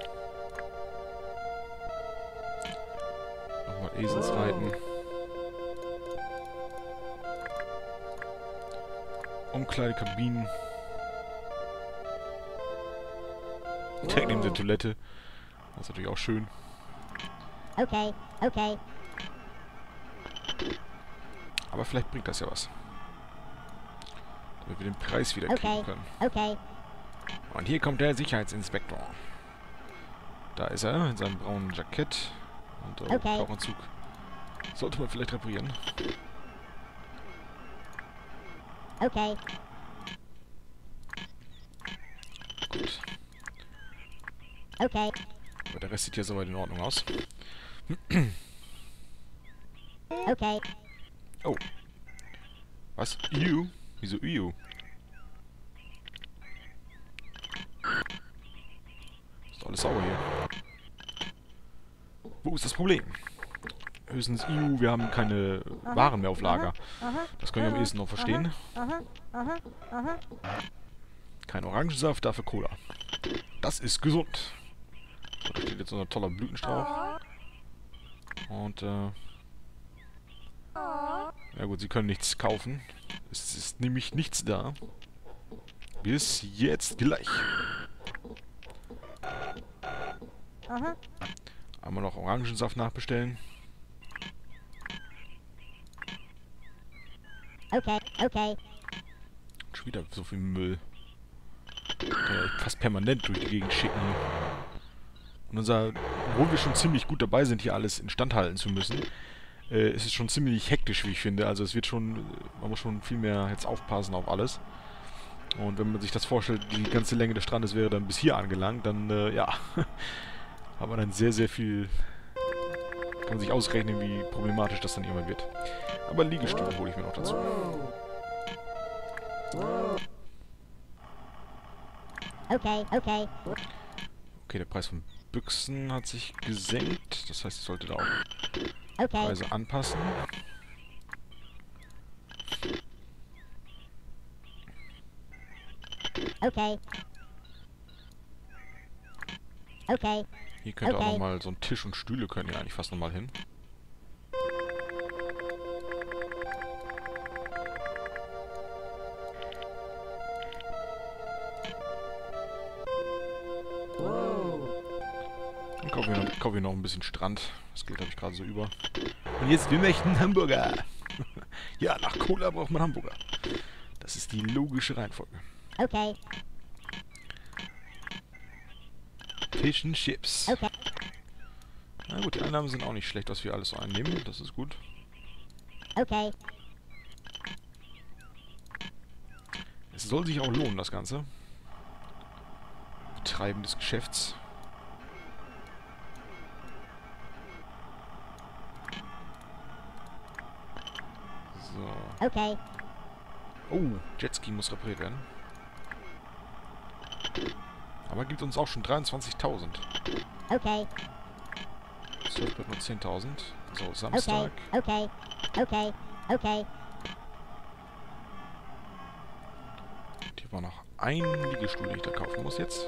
Nochmal Esels reiten. Umkleidekabinen. Direkt neben der Toilette. Das ist natürlich auch schön. Okay, okay. Aber vielleicht bringt das ja was. Damit wir den Preis wieder Okay, kriegen können. okay. Und hier kommt der Sicherheitsinspektor. Da ist er, in seinem braunen Jackett. Und äh, Okay. Tauchanzug. Sollte man vielleicht reparieren. Okay. Gut. Okay. Aber der Rest sieht ja soweit in Ordnung aus. Okay. Oh. Was? Iu? Wieso Iu? Ist doch alles sauber hier. Wo ist das Problem? Höchstens Iu, wir haben keine Waren mehr auf Lager. Aha. Das können wir am ehesten noch verstehen. Aha. Aha. Aha. Kein Orangensaft, dafür Cola. Das ist gesund. So, da steht jetzt unser toller Blütenstrauch. Und, äh... ja gut, sie können nichts kaufen. Es ist nämlich nichts da. Bis jetzt gleich. Aha. Einmal noch Orangensaft nachbestellen. Okay, okay. Schon wieder so viel Müll. Kann ja fast permanent durch die Gegend schicken. Und unser, obwohl wir schon ziemlich gut dabei sind, hier alles instand halten zu müssen, äh, ist es schon ziemlich hektisch, wie ich finde. Also es wird schon, man muss schon viel mehr jetzt aufpassen auf alles. Und wenn man sich das vorstellt, die ganze Länge des Strandes wäre dann bis hier angelangt, dann, äh, ja, hat man dann sehr, sehr viel, kann man sich ausrechnen, wie problematisch das dann irgendwann wird. Aber Liegestühle hole ich mir noch dazu. Okay, okay. Okay, der Preis von Büchsen hat sich gesenkt. Das heißt, ich sollte da auch Okay. Preise anpassen. Okay. Okay. Hier könnte auch Okay. nochmal so ein Tisch und Stühle können ja eigentlich fast nochmal hin. Dann kaufen wir, noch, kaufen wir noch ein bisschen Strand. Das Geld habe ich gerade so über. Und jetzt, wir möchten Hamburger. Ja, nach Cola braucht man Hamburger. Das ist die logische Reihenfolge. Okay. Fish and Chips. Okay. Na gut, die Einnahmen sind auch nicht schlecht, was wir alles so einnehmen. Das ist gut. Okay. Es soll sich auch lohnen, das Ganze. Betreiben des Geschäfts. So. Okay. Oh, Jetski muss repariert werden. Aber gibt uns auch schon dreiundzwanzigtausend. Okay. zwölf wird nur zehntausend. So, Okay. Samstag. Okay. Okay. Okay. Hier war noch ein Liegestuhl, den ich da kaufen muss jetzt.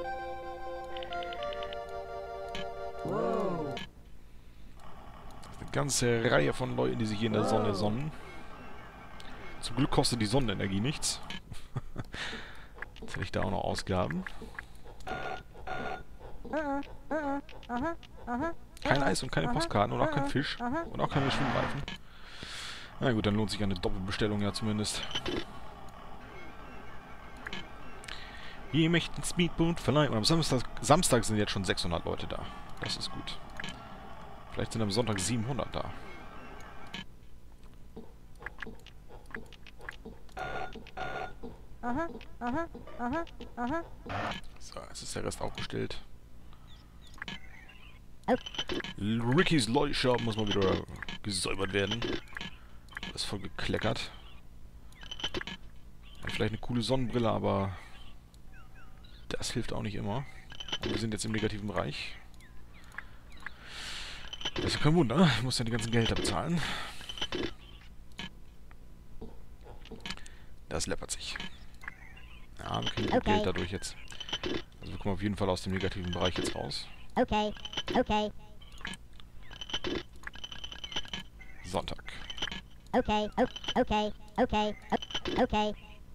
Wow. Das ist eine ganze Reihe von Leuten, die sich hier in der Sonne sonnen. Zum Glück kostet die Sonnenenergie nichts. Jetzt hätte ich da auch noch Ausgaben. Uh-uh. Uh-uh. Aha. Aha. Kein Eis und keine Aha. Postkarten und auch kein Aha. Fisch. Aha. Und auch keine Schwimmreifen. Na gut, dann lohnt sich eine Doppelbestellung ja zumindest. Wir möchten Speedboot verleihen. Und am Samstag, Samstag sind jetzt schon sechshundert Leute da. Das ist gut. Vielleicht sind am Sonntag siebenhundert da. Aha. Aha. Aha. Aha. So, jetzt ist der Rest auch bestellt. Okay. Rickys Lolly Shop muss mal wieder gesäubert werden. Das ist voll gekleckert. Hat vielleicht eine coole Sonnenbrille, aber das hilft auch nicht immer. Und wir sind jetzt im negativen Bereich. Das ist ja kein Wunder, ich muss ja die ganzen Gelder bezahlen. Das läppert sich. Ja, wir kriegen gut Okay. Geld dadurch jetzt. Also wir kommen auf jeden Fall aus dem negativen Bereich jetzt raus. Okay, okay, Sonntag. okay, o- okay, okay, o- okay.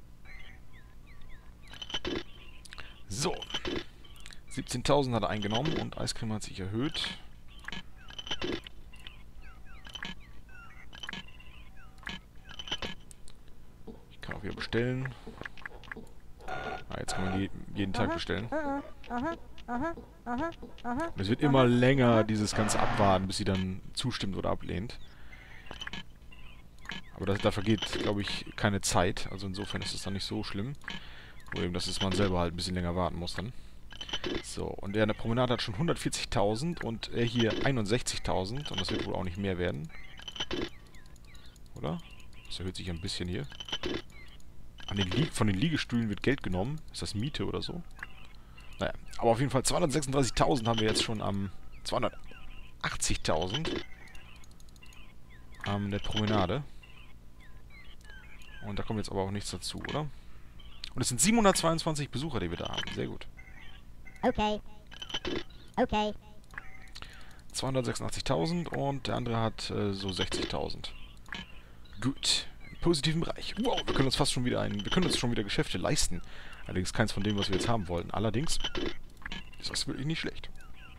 So. siebzehntausend hat er eingenommen und Eiscreme hat sich erhöht. Ich kann auch wieder bestellen. Ah, jetzt kann man die jeden Tag bestellen. Aha, aha, aha, aha, aha. Und es wird immer länger, dieses ganze Abwarten, bis sie dann zustimmt oder ablehnt. Aber das, da vergeht, glaube ich, keine Zeit. Also insofern ist es dann nicht so schlimm. Nur eben, dass es man selber halt ein bisschen länger warten muss dann. So, und der in der Promenade hat schon hundertvierzigtausend und er hier einundsechzigtausend. Und das wird wohl auch nicht mehr werden. Oder? Das erhöht sich ein bisschen hier. An den Lie von den Liegestühlen wird Geld genommen. Ist das Miete oder so? Naja, aber auf jeden Fall zweihundertsechsunddreißigtausend haben wir jetzt schon am zweihundertachtzigtausend an der Promenade. Und da kommt jetzt aber auch nichts dazu, oder? Und es sind siebenhundertzweiundzwanzig Besucher, die wir da haben. Sehr gut. Okay, okay, zweihundertsechsundachtzigtausend und der andere hat äh, so sechzigtausend. Gut. Im positiven Bereich. Wow, wir können uns fast schon wieder ein, wir können uns schon wieder Geschäfte leisten. Allerdings keins von dem, was wir jetzt haben wollten. Allerdings ist das wirklich nicht schlecht.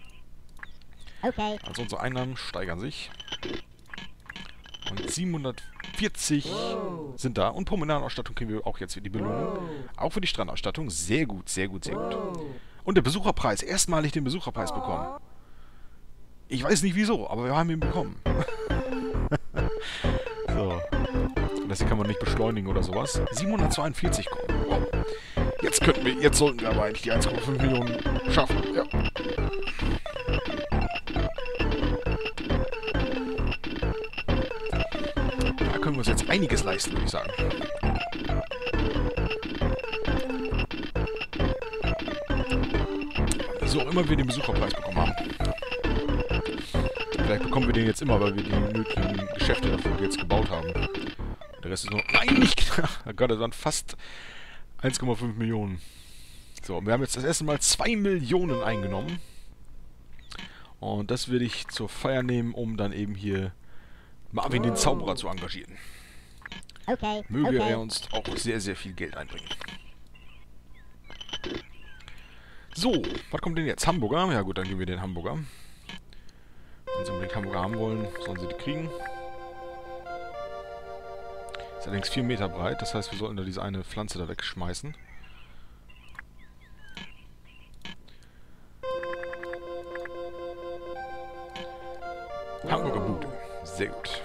okay, Also unsere Einnahmen steigern sich. Und siebenhundertvierzig sind da. Und Promenadenausstattung kriegen wir auch jetzt für die Belohnung. Auch für die Strandausstattung. Sehr gut, sehr gut, sehr gut. Und der Besucherpreis. Erstmalig den Besucherpreis bekommen. Ich weiß nicht wieso, aber wir haben ihn bekommen. So. Und das hier kann man nicht beschleunigen oder sowas. siebenhundertzweiundvierzig kommen. Wow. Jetzt könnten wir, jetzt sollten wir aber eigentlich die eins Komma fünf Millionen schaffen. Ja. Da können wir uns jetzt einiges leisten, würde ich sagen. So auch immer wir den Besucherpreis bekommen haben. Vielleicht bekommen wir den jetzt immer, weil wir die nötigen Geschäfte dafür jetzt gebaut haben. Und der Rest ist noch... Nein, nicht knapp! Oh Gott, das waren fast eins Komma fünf Millionen. So, und wir haben jetzt das erste Mal zwei Millionen eingenommen. Und das will ich zur Feier nehmen, um dann eben hier Marvin den Zauberer zu engagieren. okay, Möge okay. er uns auch sehr, sehr viel Geld einbringen. So, was kommt denn jetzt? Hamburger? Ja gut, dann geben wir den Hamburger. Wenn sie unbedingt Hamburger haben wollen, sollen sie die kriegen. Ist allerdings vier Meter breit, das heißt, wir sollten da diese eine Pflanze da wegschmeißen. Hamburger Bude. Sehr gut.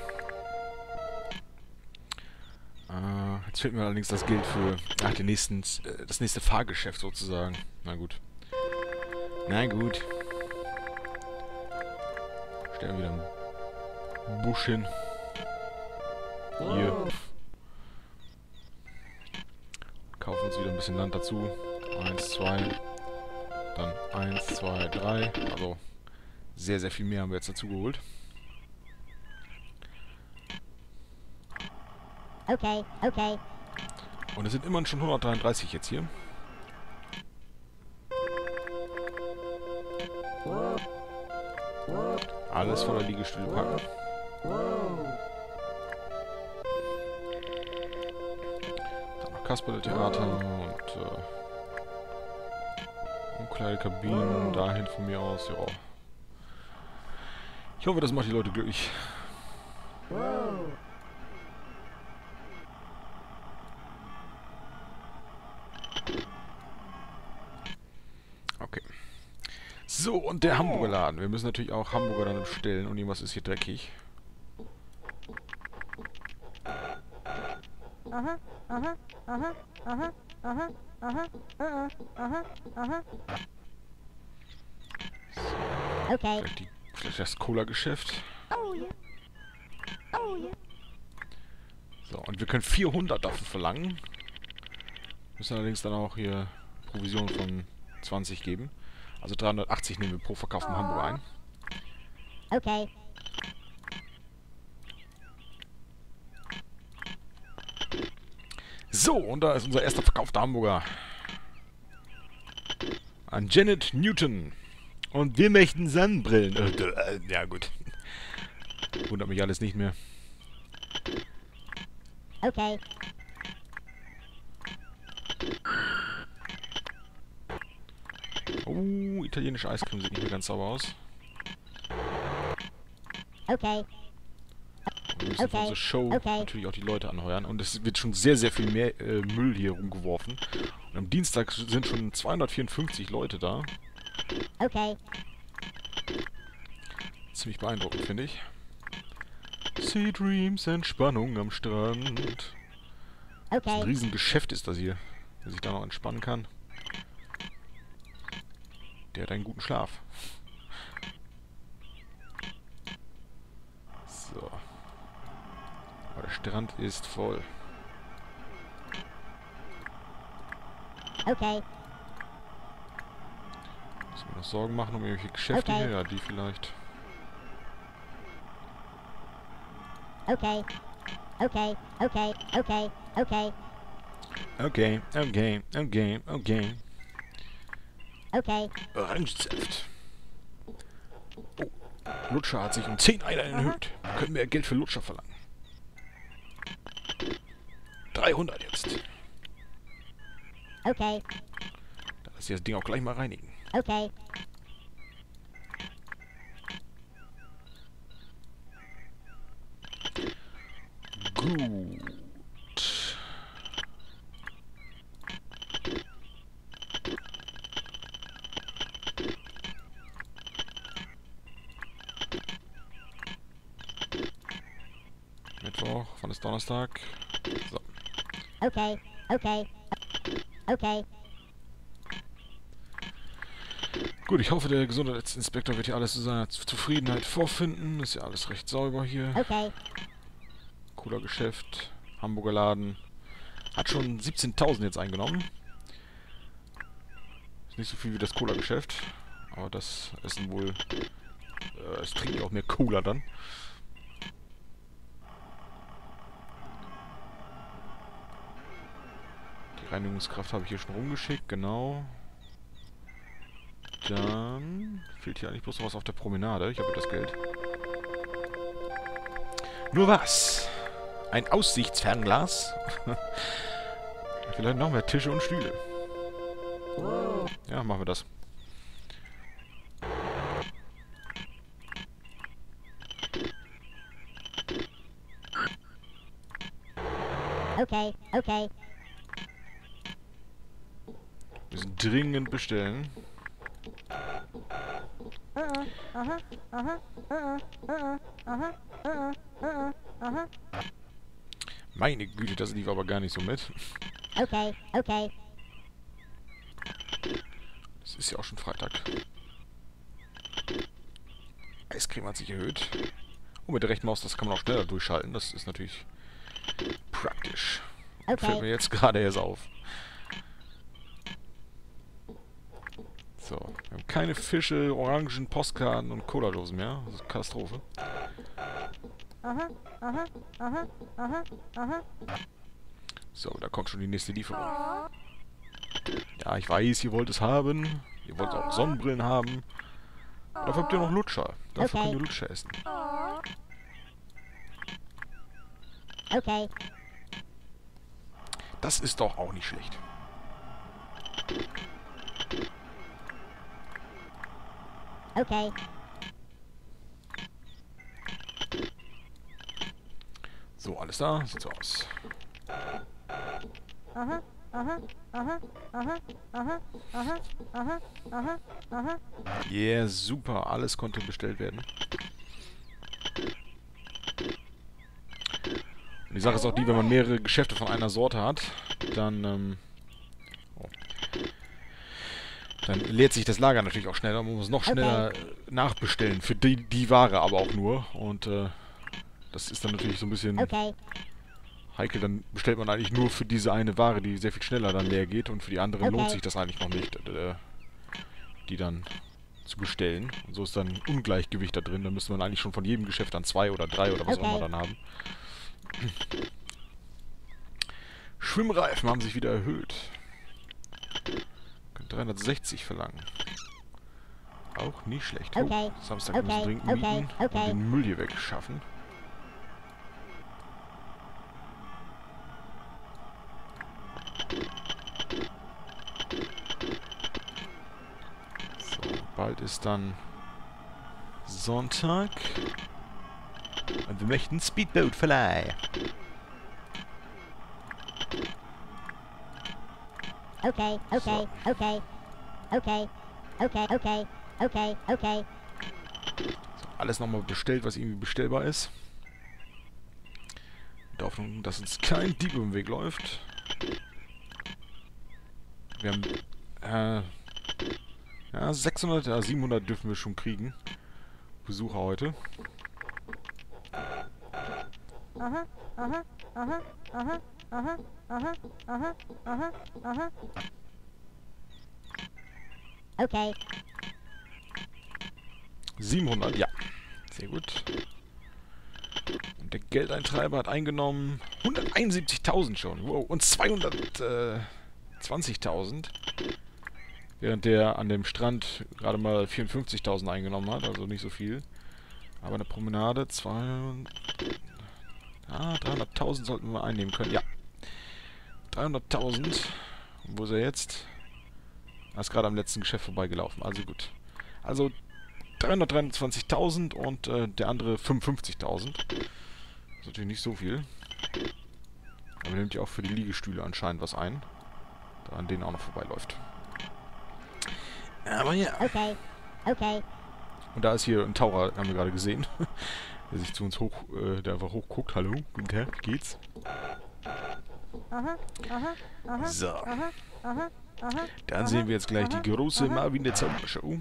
Äh, jetzt fehlt mir allerdings das Geld für ach, den nächsten, äh, das nächste Fahrgeschäft sozusagen. Na gut. Na gut. Stellen wir wieder einen Busch hin. Hier. Kaufen uns wieder ein bisschen Land dazu. Eins, zwei. Dann eins, zwei, drei. Also sehr, sehr viel mehr haben wir jetzt dazu geholt. Okay, okay, Und es sind immerhin schon hundertdreiunddreißig jetzt hier. Alles voller Liegestühle packen. Dann noch Kasperle-Theater und äh, Umkleidekabinen dahin von mir aus. Ja. Ich hoffe, das macht die Leute glücklich. Okay. So, und der Hamburger Laden. Wir müssen natürlich auch Hamburger dann bestellen und irgendwas ist hier dreckig. aha, aha, aha, aha, aha, aha, aha, aha, aha. Okay, Vielleicht, die, vielleicht das Cola-Geschäft. oh yeah, oh yeah. So, und wir können vierhundert davon verlangen. Müssen allerdings dann auch hier Provision von zwanzig geben. Also dreihundertachtzig nehmen wir pro verkauften Hamburger ein. Okay, So, und da ist unser erster verkaufter Hamburger. An Janet Newton. Und wir möchten Sonnenbrillen. Äh, äh, ja, gut. Wundert mich alles nicht mehr. Okay. Oh, italienische Eiscreme sieht nicht mehr ganz sauber aus. Okay. Wir müssen für Okay. unsere Show Okay. natürlich auch die Leute anheuern. Und es wird schon sehr, sehr viel mehr äh, Müll hier rumgeworfen. Und am Dienstag sind schon zweihundertvierundfünfzig Leute da. Okay. Ziemlich beeindruckend, finde ich. Sea Dreams, Entspannung am Strand. Ein Okay. Riesengeschäft ist das hier. Wer sich da noch entspannen kann. Der hat einen guten Schlaf. So. Aber der Strand ist voll. Okay. Müssen wir noch Sorgen machen um irgendwelche Geschäfte Okay. hier? Ja, die vielleicht. Okay. Okay. Okay. Okay. Okay. Okay, okay, okay, okay. Okay. Orangensaft. Oh, Lutscher hat sich um zehn Eier erhöht. Können wir Geld für Lutscher verlangen? dreihundert jetzt. Okay. Da lass ich das Ding auch gleich mal reinigen. Okay. Gut. Mittwoch, wann ist Donnerstag? So. Okay. Okay. Okay. Gut, ich hoffe, der Gesundheitsinspektor wird hier alles zu seiner Zufriedenheit vorfinden. Ist ja alles recht sauber hier. Okay. Cooler Geschäft. Hamburger Laden. Hat schon siebzehntausend jetzt eingenommen. Ist nicht so viel wie das Cola-Geschäft. Aber das ist wohl... Äh, es trinkt ja auch mehr Cola dann. Die Reinigungskraft habe ich hier schon rumgeschickt, genau. Dann fehlt hier eigentlich bloß noch was auf der Promenade. Ich habe das Geld. Nur was? Ein Aussichtsfernglas? Vielleicht noch mehr Tische und Stühle. Ja, machen wir das. Okay. Okay. Wir müssen dringend bestellen. Uh-uh. Uh-huh. Uh-huh. Uh-uh. Uh-uh. Uh-huh. Uh-uh. Uh-uh. Uh-huh. Meine Güte, das lief aber gar nicht so mit. Okay. Okay. Es ist ja auch schon Freitag. Eiscreme hat sich erhöht. Oh, mit der rechten Maus, das kann man auch schneller durchschalten. Das ist natürlich praktisch. Fällt mir Okay. jetzt gerade erst auf. So, wir haben keine Fische, Orangen, Postkarten und Cola-Dosen mehr. Das ist eine Katastrophe. Aha, aha, aha, aha, aha. So, da kommt schon die nächste Lieferung. Ja, ich weiß, ihr wollt es haben. Ihr wollt auch Sonnenbrillen haben. Dafür habt ihr noch Lutscher. Dafür Okay. könnt ihr Lutscher essen. Okay. Das ist doch auch nicht schlecht. Okay. So, alles da. Sieht so aus. Aha, aha, aha, aha, aha, aha, aha, aha, aha. Yeah, super. Alles konnte bestellt werden. Und die Sache ist auch die, wenn man mehrere Geschäfte von einer Sorte hat, dann, ähm, oh, dann leert sich das Lager natürlich auch schneller. Man muss noch schneller Okay. nachbestellen. Für die, die Ware aber auch nur. Und äh, das ist dann natürlich so ein bisschen Okay. heikel. Dann bestellt man eigentlich nur für diese eine Ware, die sehr viel schneller dann leer geht. Und für die andere Okay. lohnt sich das eigentlich noch nicht, äh, die dann zu bestellen. Und so ist dann ein Ungleichgewicht da drin. Da müsste man eigentlich schon von jedem Geschäft dann zwei oder drei oder was auch Okay. immer dann haben. Schwimmreifen haben sich wieder erhöht. Können dreihundertsechzig verlangen. Auch nicht schlecht. Okay. Oh, Samstag Okay. müssen dringend Okay. mieten Okay. und den Müll hier wegschaffen. So, bald ist dann Sonntag. Und wir möchten Speedboat-Verleih. Okay, okay, So. okay, okay, okay, okay, okay, okay. So, alles nochmal bestellt, was irgendwie bestellbar ist. Mit der Hoffnung, dass uns kein Dieb im Weg läuft. Wir haben äh, ja, sechshundert, ja, siebenhundert dürfen wir schon kriegen. Besucher heute. Aha, aha, aha, aha, aha, aha, aha, aha, aha. Okay, siebenhundert, ja. Sehr gut. Und der Geldeintreiber hat eingenommen hunderteinundsiebzigtausend schon. Wow. Und zweihundertzwanzigtausend. Während der an dem Strand gerade mal vierundfünfzigtausend eingenommen hat. Also nicht so viel. Aber eine Promenade, zweihundert... Ah, dreihunderttausend sollten wir einnehmen können. Ja. dreihunderttausend. Und wo ist er jetzt? Er ist gerade am letzten Geschäft vorbeigelaufen. Also gut. Also dreihundertdreiundzwanzigtausend und äh, der andere fünfundfünfzigtausend. Das ist natürlich nicht so viel. Aber nimmt ja auch für die Liegestühle anscheinend was ein. Da an denen auch noch vorbeiläuft. Aber ja. okay, okay, Und da ist hier ein Taucher, haben wir gerade gesehen. Der sich zu uns hoch, äh, der einfach hochguckt. Hallo, guten Tag, wie geht's? aha, aha, aha, So. aha, aha, aha. Dann sehen wir jetzt gleich die große aha. Marvin der Zaubershow.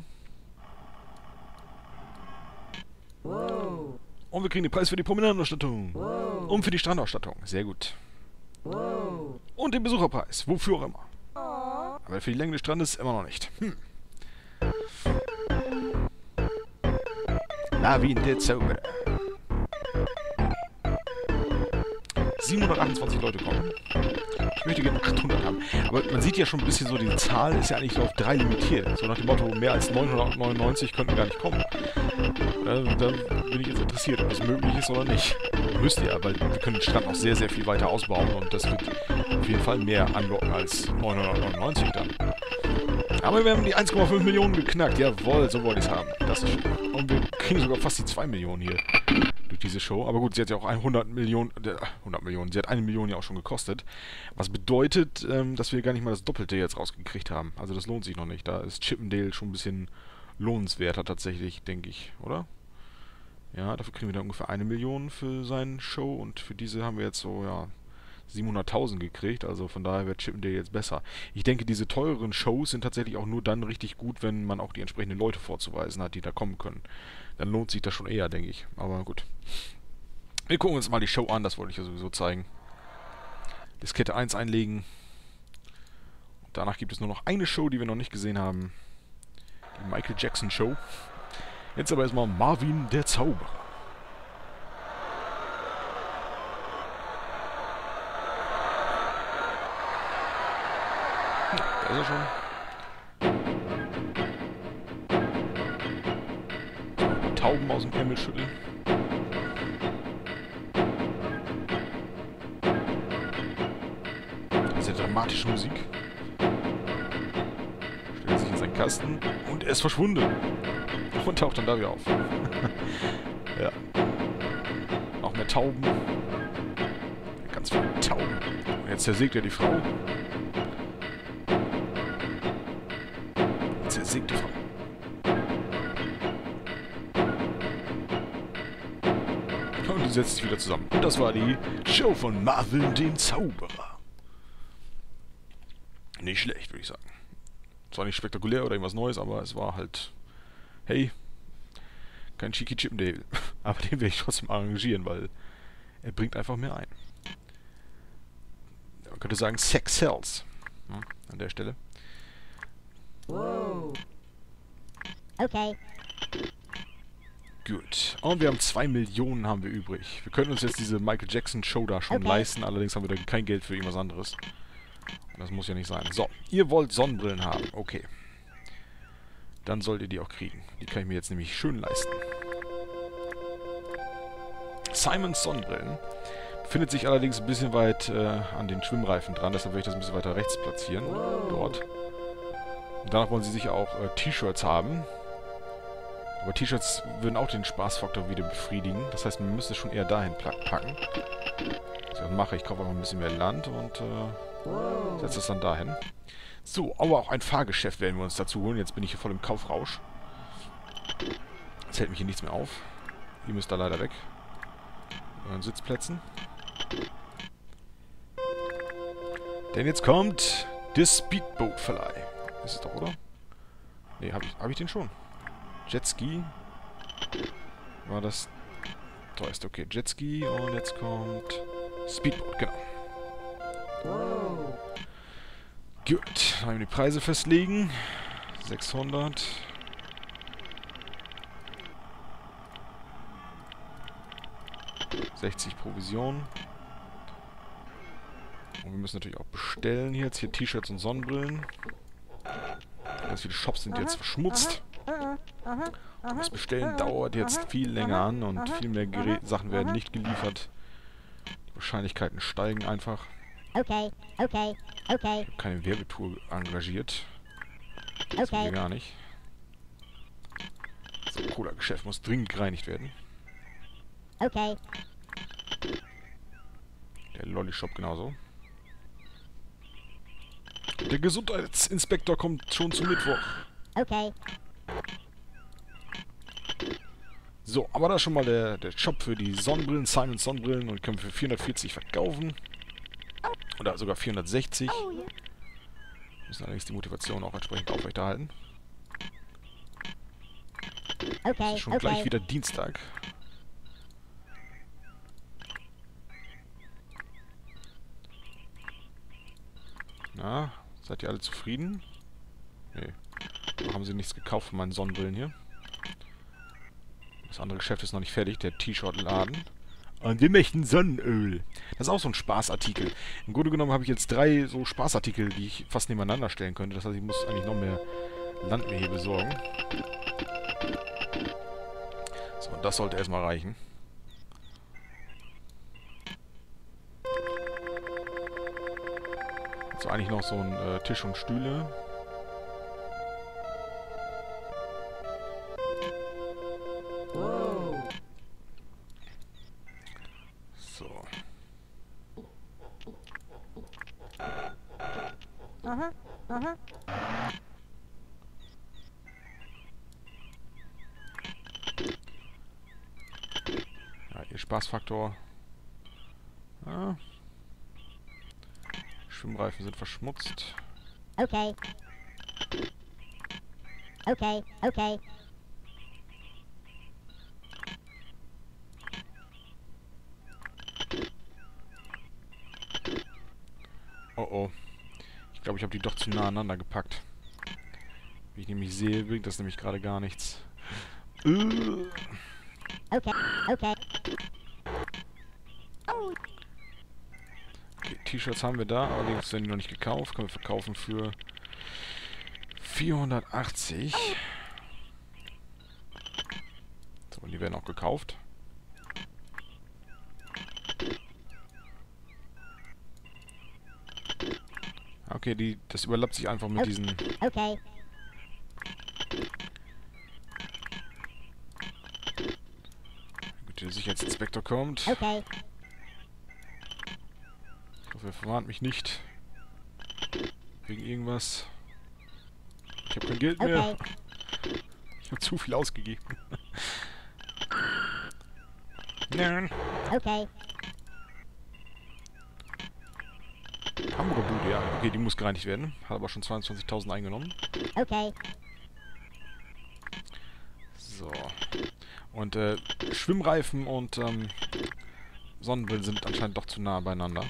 Wow, Und wir kriegen den Preis für die Promenadenausstattung. wow, Und für die Strandausstattung. Sehr gut. wow. Und den Besucherpreis. Wofür auch immer. Oh. Aber für die Länge des Strandes immer noch nicht. Hm. Marvin der Zauberer. siebenhundertachtundzwanzig Leute kommen. Ich möchte gerne achthundert haben. Aber man sieht ja schon ein bisschen so, die Zahl ist ja eigentlich so auf drei limitiert. So nach dem Motto, mehr als neunhundertneunundneunzig könnten gar nicht kommen. Da, da bin ich jetzt interessiert, ob das möglich ist oder nicht. Müsst ihr, weil wir können den Strand noch sehr, sehr viel weiter ausbauen und das wird auf jeden Fall mehr anlocken als neunhundertneunundneunzig dann. Aber wir haben die eins Komma fünf Millionen geknackt. Jawohl, so wollte ich es haben. Das ist schön. Und wir kriegen sogar fast die zwei Millionen hier durch diese Show. Aber gut, sie hat ja auch hundert Millionen, äh, hundert Millionen, sie hat eine Million ja auch schon gekostet. Was bedeutet, ähm, dass wir gar nicht mal das Doppelte jetzt rausgekriegt haben. Also das lohnt sich noch nicht. Da ist Chippendale schon ein bisschen lohnenswerter tatsächlich, denke ich, oder? Ja, dafür kriegen wir dann ungefähr eine Million für seine Show und für diese haben wir jetzt so, ja, siebenhunderttausend gekriegt, also von daher wird Chippendale jetzt besser. Ich denke, diese teureren Shows sind tatsächlich auch nur dann richtig gut, wenn man auch die entsprechenden Leute vorzuweisen hat, die da kommen können. Dann lohnt sich das schon eher, denke ich. Aber gut. Wir gucken uns mal die Show an, das wollte ich ja sowieso zeigen. Diskette eins einlegen. Und danach gibt es nur noch eine Show, die wir noch nicht gesehen haben. Die Michael Jackson Show. Jetzt aber erstmal Marvin der Zauberer. Da ist er schon. Tauben aus dem Ärmel schütteln. Sehr dramatische Musik. Stellt sich in seinen Kasten und er ist verschwunden. Und taucht dann da wieder auf. Ja. Noch mehr Tauben. Ganz viele Tauben. Und jetzt zersägt er die Frau. Zersägt die Frau. Und die setzt sich wieder zusammen. Und das war die Show von Marvin den Zauberer. Nicht schlecht, würde ich sagen. Zwar nicht spektakulär oder irgendwas Neues, aber es war halt... Hey, kein Cheeky Chippendale. Aber den werde ich trotzdem arrangieren, weil er bringt einfach mehr ein. Man könnte sagen, Sex sells. Ja, an der Stelle. Wow. Okay. Gut. Und wir haben zwei Millionen haben wir übrig. Wir können uns jetzt diese Michael Jackson Show da schon Okay. leisten, allerdings haben wir da kein Geld für irgendwas anderes. Das muss ja nicht sein. So, ihr wollt Sonnenbrillen haben. Okay. Dann sollt ihr die auch kriegen. Die kann ich mir jetzt nämlich schön leisten. Simons Sonnenbrillen befindet sich allerdings ein bisschen weit äh, an den Schwimmreifen dran, deshalb werde ich das ein bisschen weiter rechts platzieren. Dort. Und danach wollen sie sicher auch äh, T-Shirts haben. Aber T-Shirts würden auch den Spaßfaktor wieder befriedigen. Das heißt, man müsste schon eher dahin packen. Was ich dann mache, ich kaufe einfach ein bisschen mehr Land und äh, setze das dann dahin. So, aber auch ein Fahrgeschäft werden wir uns dazu holen. Jetzt bin ich hier voll im Kaufrausch. Jetzt hält mich hier nichts mehr auf. Ihr müsst da leider weg. Euren Sitzplätzen. Denn jetzt kommt der Speedboat-Verleih. Ist es doch, oder? Ne, habe ich, hab ich den schon. Jetski. War das teuerste. Okay, Jetski und jetzt kommt Speedboat, genau. Gut, dann haben wir die Preise festlegen. sechshundert. sechzig Provision. Und wir müssen natürlich auch bestellen hier jetzt hier T-Shirts und Sonnenbrillen. Ganz viele Shops sind jetzt verschmutzt. Das Bestellen dauert jetzt viel länger an und viel mehr Gerä Sachen werden nicht geliefert. Die Wahrscheinlichkeiten steigen einfach. Okay, okay, okay, Ich habe keine Werbetour engagiert. Das will okay. wir gar nicht. Das Cola-Geschäft muss dringend gereinigt werden. Okay, Der Lolli-Shop genauso. Der Gesundheitsinspektor kommt schon zum Mittwoch. okay, So, aber da ist schon mal der, der Shop für die Sonnenbrillen, Simons Sonnenbrillen, und die können wir für vierhundertvierzig verkaufen. Oder sogar vierhundertsechzig. Müssen allerdings die Motivation auch entsprechend aufrechterhalten. Es okay, ist schon gleich okay. wieder Dienstag. Na, seid ihr alle zufrieden? Nee. Noch haben sie nichts gekauft von meinen Sonnenbrillen hier. Das andere Geschäft ist noch nicht fertig, der T-Shirt-Laden. Und wir möchten Sonnenöl. Das ist auch so ein Spaßartikel. Im Grunde genommen habe ich jetzt drei so Spaßartikel, die ich fast nebeneinander stellen könnte. Das heißt, ich muss eigentlich noch mehr Land mir hier besorgen. So, und das sollte erstmal reichen. So, eigentlich noch so ein äh, Tisch und Stühle. So. Aha, aha. Ja, ihr Spaßfaktor. Ja. Schwimmreifen sind verschmutzt. Okay. Okay, okay. Oh oh. Ich glaube, ich habe die doch zu nah aneinander gepackt. Wie ich nämlich sehe, bringt das nämlich gerade gar nichts. Äh. Okay, okay. Okay, T-Shirts haben wir da, allerdings sind die noch nicht gekauft. Können wir verkaufen für vierhundertachtzig. So, und die werden auch gekauft. Okay, die, das überlappt sich einfach mit diesen... Okay, Gut, der Sicherheitsinspektor kommt. okay. Ich hoffe, er verwarnt mich nicht. Wegen irgendwas. Ich habe kein Geld mehr. Okay. Ich habe zu viel ausgegeben. Nein. Okay, Hamburger Bude, ja. Okay, die muss gereinigt werden. Hat aber schon zweiundzwanzigtausend eingenommen. okay. So. Und äh, Schwimmreifen und ähm, Sonnenbrillen sind anscheinend doch zu nah beieinander.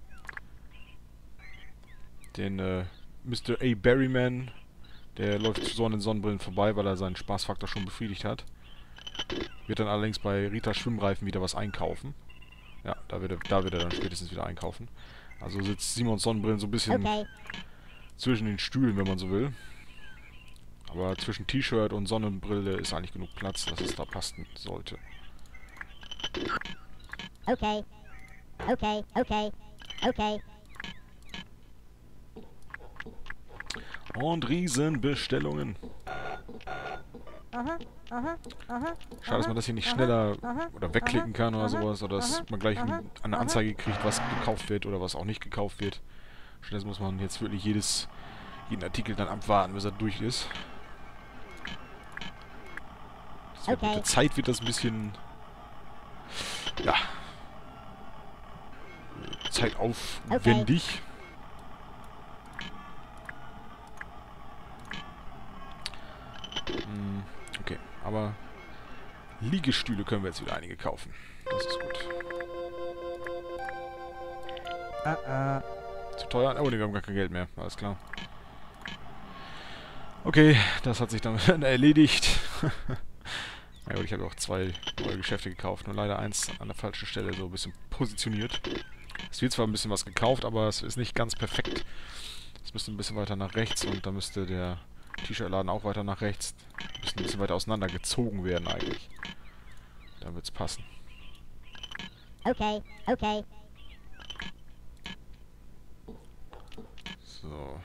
Den äh, Mister A. Berryman, der läuft so an den Sonnenbrillen vorbei, weil er seinen Spaßfaktor schon befriedigt hat. Wird dann allerdings bei Rita Schwimmreifen wieder was einkaufen. Ja, da wird er, da wird er dann spätestens wieder einkaufen. Also sitzt Simons Sonnenbrillen so ein bisschen Okay. zwischen den Stühlen, wenn man so will. Aber zwischen T-Shirt und Sonnenbrille ist eigentlich genug Platz, dass es da passen sollte. Okay. Okay. Okay. Okay. Und Riesenbestellungen. Aha. Aha. Aha. Schade, dass man das hier nicht schneller Aha. oder wegklicken kann oder Aha. sowas. Oder dass Aha. man gleich Aha. eine Aha. Anzeige kriegt, was gekauft wird oder was auch nicht gekauft wird. Stattdessen muss man jetzt wirklich jedes, jeden Artikel dann abwarten, bis er durch ist. Das wird, mit der Zeit wird das ein bisschen... Ja... zeitaufwendig. Hm, okay, aber Liegestühle können wir jetzt wieder einige kaufen. Das ist gut. Uh -uh. Zu teuer? Oh, ne, wir haben gar kein Geld mehr. Alles klar. Okay, das hat sich dann erledigt. Na gut, ich habe auch zwei neue Geschäfte gekauft. Nur leider eins an der falschen Stelle so ein bisschen positioniert. Es wird zwar ein bisschen was gekauft, aber es ist nicht ganz perfekt. Es müsste ein bisschen weiter nach rechts und da müsste der T-Shirt-Laden auch weiter nach rechts. Müsste ein bisschen weiter auseinandergezogen werden eigentlich. Dann wird es passen. Okay. Okay. So.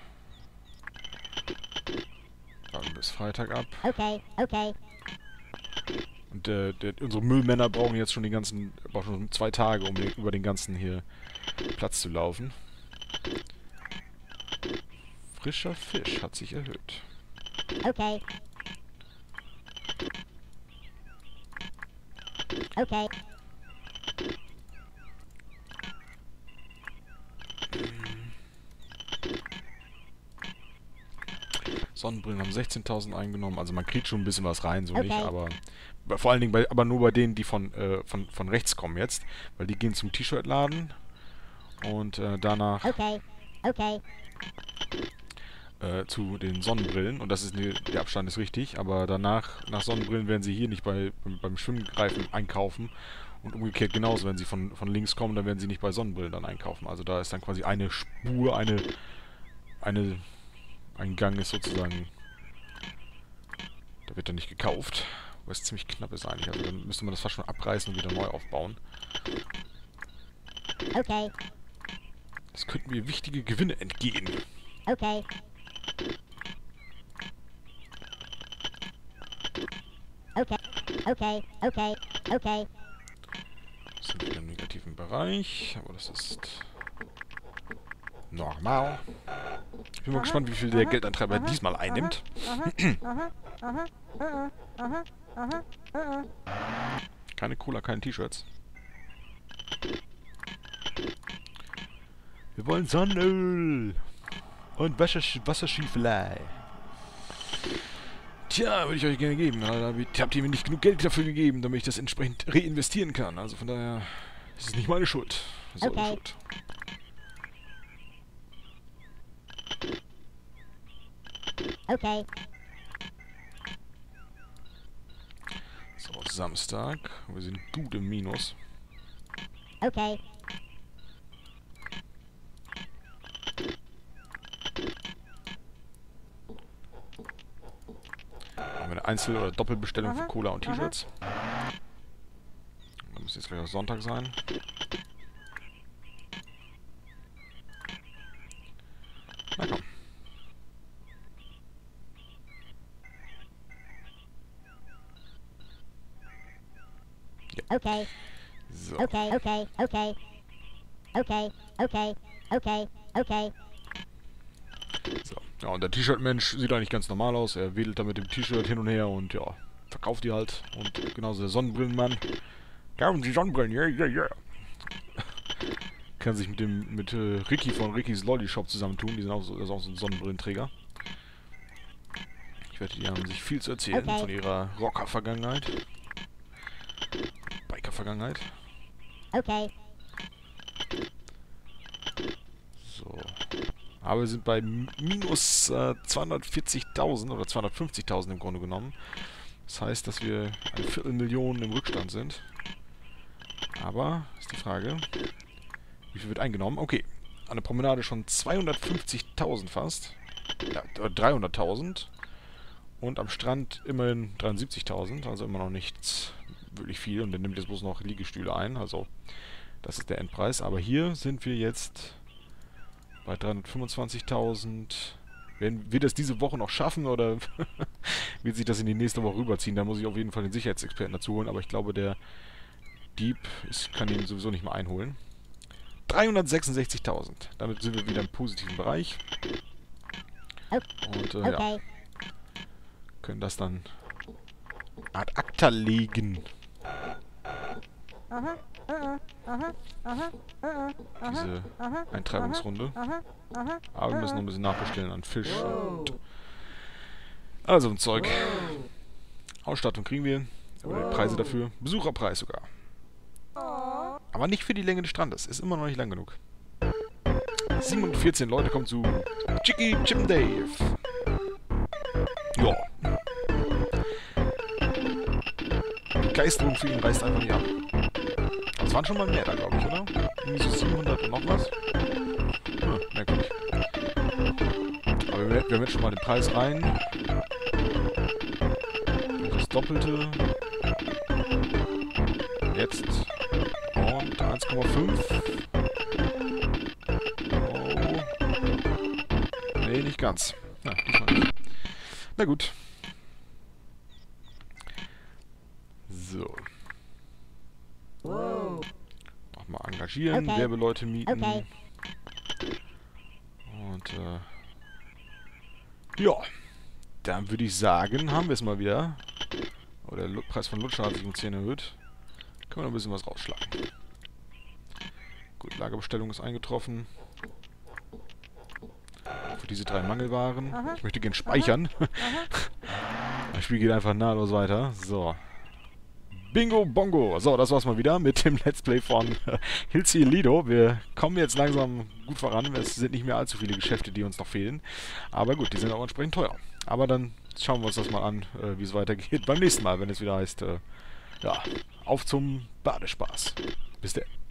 Warten bis Freitag ab. Okay. Okay. Und äh, der, unsere Müllmänner brauchen jetzt schon die ganzen, brauchen schon zwei Tage, um den, über den ganzen hier Platz zu laufen. Frischer Fisch hat sich erhöht. Okay. Okay. Sonnenbrillen haben sechzehntausend eingenommen, also man kriegt schon ein bisschen was rein, so Okay. nicht, aber vor allen Dingen bei, aber nur bei denen, die von, äh, von, von rechts kommen jetzt, weil die gehen zum T-Shirt-Laden und äh, danach Okay. Okay. äh, zu den Sonnenbrillen und das ist ne, der Abstand ist richtig, aber danach nach Sonnenbrillen werden sie hier nicht bei, beim, beim Schwimmreifen einkaufen und umgekehrt genauso, wenn sie von, von links kommen, dann werden sie nicht bei Sonnenbrillen dann einkaufen. Also da ist dann quasi eine Spur, eine, eine, ein Gang ist sozusagen, da wird dann nicht gekauft, weil es ziemlich knapp ist eigentlich, also dann müsste man das fast schon abreißen und wieder neu aufbauen. Okay. Das könnten mir wichtige Gewinne entgehen. Okay. Okay. Okay. Okay. Okay. Das sind wieder im negativen Bereich, aber das ist normal. Ich bin mal Aha, gespannt, wie viel der aha, Geldeintreiber aha, diesmal einnimmt. Aha. Aha. Aha. Aha. Aha. Aha. Aha. Keine Cola, keine T-Shirts. Wir wollen Sonnenöl und Wassersch Wasserschiefelei. Tja, würde ich euch gerne geben. Aber habt ihr mir nicht genug Geld dafür gegeben, damit ich das entsprechend reinvestieren kann. Also von daher ist es nicht meine Schuld. Das ist eure Okay. Schuld. Okay. So, Samstag. Wir sind gut im Minus. Okay. Haben wir eine Einzel- oder Doppelbestellung für Aha, Cola und aha. T-Shirts. Da muss jetzt gleich auch Sonntag sein. Na komm. Okay. So. Okay. Okay. Okay. Okay. Okay. Okay. Okay. So. Ja, und der T-Shirt-Mensch sieht eigentlich ganz normal aus. Er wedelt da mit dem T-Shirt hin und her und ja, verkauft die halt. Und genauso der Sonnenbrillenmann. Kaufen Sie Sonnenbrillen, yeah, yeah, yeah. Kann sich mit dem mit äh, Ricky von Rickys Lolly Shop zusammentun. Die sind auch so, das ist auch so ein Sonnenbrillenträger. Ich wette, die haben sich viel zu erzählen Okay. von ihrer Rocker-Vergangenheit. Biker-Vergangenheit. Okay. So. Aber wir sind bei minus äh, zweihundertvierzigtausend oder zweihundertfünfzigtausend im Grunde genommen. Das heißt, dass wir eine Viertelmillion im Rückstand sind. Aber, ist die Frage, wie viel wird eingenommen? Okay, an der Promenade schon zweihundertfünfzigtausend fast. Ja, dreihunderttausend. Und am Strand immerhin dreiundsiebzigtausend, also immer noch nichts wirklich viel. Und dann nimmt jetzt bloß noch Liegestühle ein, also das ist der Endpreis. Aber hier sind wir jetzt bei dreihundertfünfundzwanzigtausend. Werden wir das diese Woche noch schaffen oder wird sich das in die nächste Woche rüberziehen? Da muss ich auf jeden Fall den Sicherheitsexperten dazu holen, aber ich glaube, der Dieb ist, kann ihn sowieso nicht mehr einholen. dreihundertsechsundsechzigtausend. Damit sind wir wieder im positiven Bereich. Und äh, Okay. ja, können das dann ad acta legen. Aha, aha, aha, aha, aha, aha, Diese aha, Eintreibungsrunde. aha, aha, Aber wir müssen noch ein aha. bisschen nachbestellen an Fisch und also ein Zeug. Ausstattung kriegen wir. Aber die Preise dafür. Besucherpreis sogar. Aber nicht für die Länge des Strandes. Ist immer noch nicht lang genug. siebenundvierzig Leute kommen zu Chicky Chip Dave. Ja. Die Begeisterung für ihn reißt einfach nicht ab. Das waren schon mal mehr da, glaube ich, oder? Irgendwie so siebenhundert und noch was. Hm, merkwürdig. Aber wir, wir haben jetzt schon mal den Preis rein. Das Doppelte. Jetzt. Und eins Komma fünf. Oh. Nee, nicht ganz. Na, diesmal nicht. Na gut. So. Nochmal engagieren, Okay. Werbeleute mieten. Okay. Und äh, ja, dann würde ich sagen, haben wir es mal wieder. Oh, der Lu- Preis von Lutscher hat sich um zehn erhöht. Können wir noch ein bisschen was rausschlagen. Gut, Lagerbestellung ist eingetroffen. Für diese drei Mangelwaren. Aha. Ich möchte gerne speichern. Das Spiel geht einfach nahtlos weiter. So. Bingo Bongo. So, das war's mal wieder mit dem Let's Play von äh, Hilsi Lido. Wir kommen jetzt langsam gut voran. Es sind nicht mehr allzu viele Geschäfte, die uns noch fehlen. Aber gut, die sind auch entsprechend teuer. Aber dann schauen wir uns das mal an, äh, wie es weitergeht beim nächsten Mal, wenn es wieder heißt, äh, ja, auf zum Badespaß. Bis dann.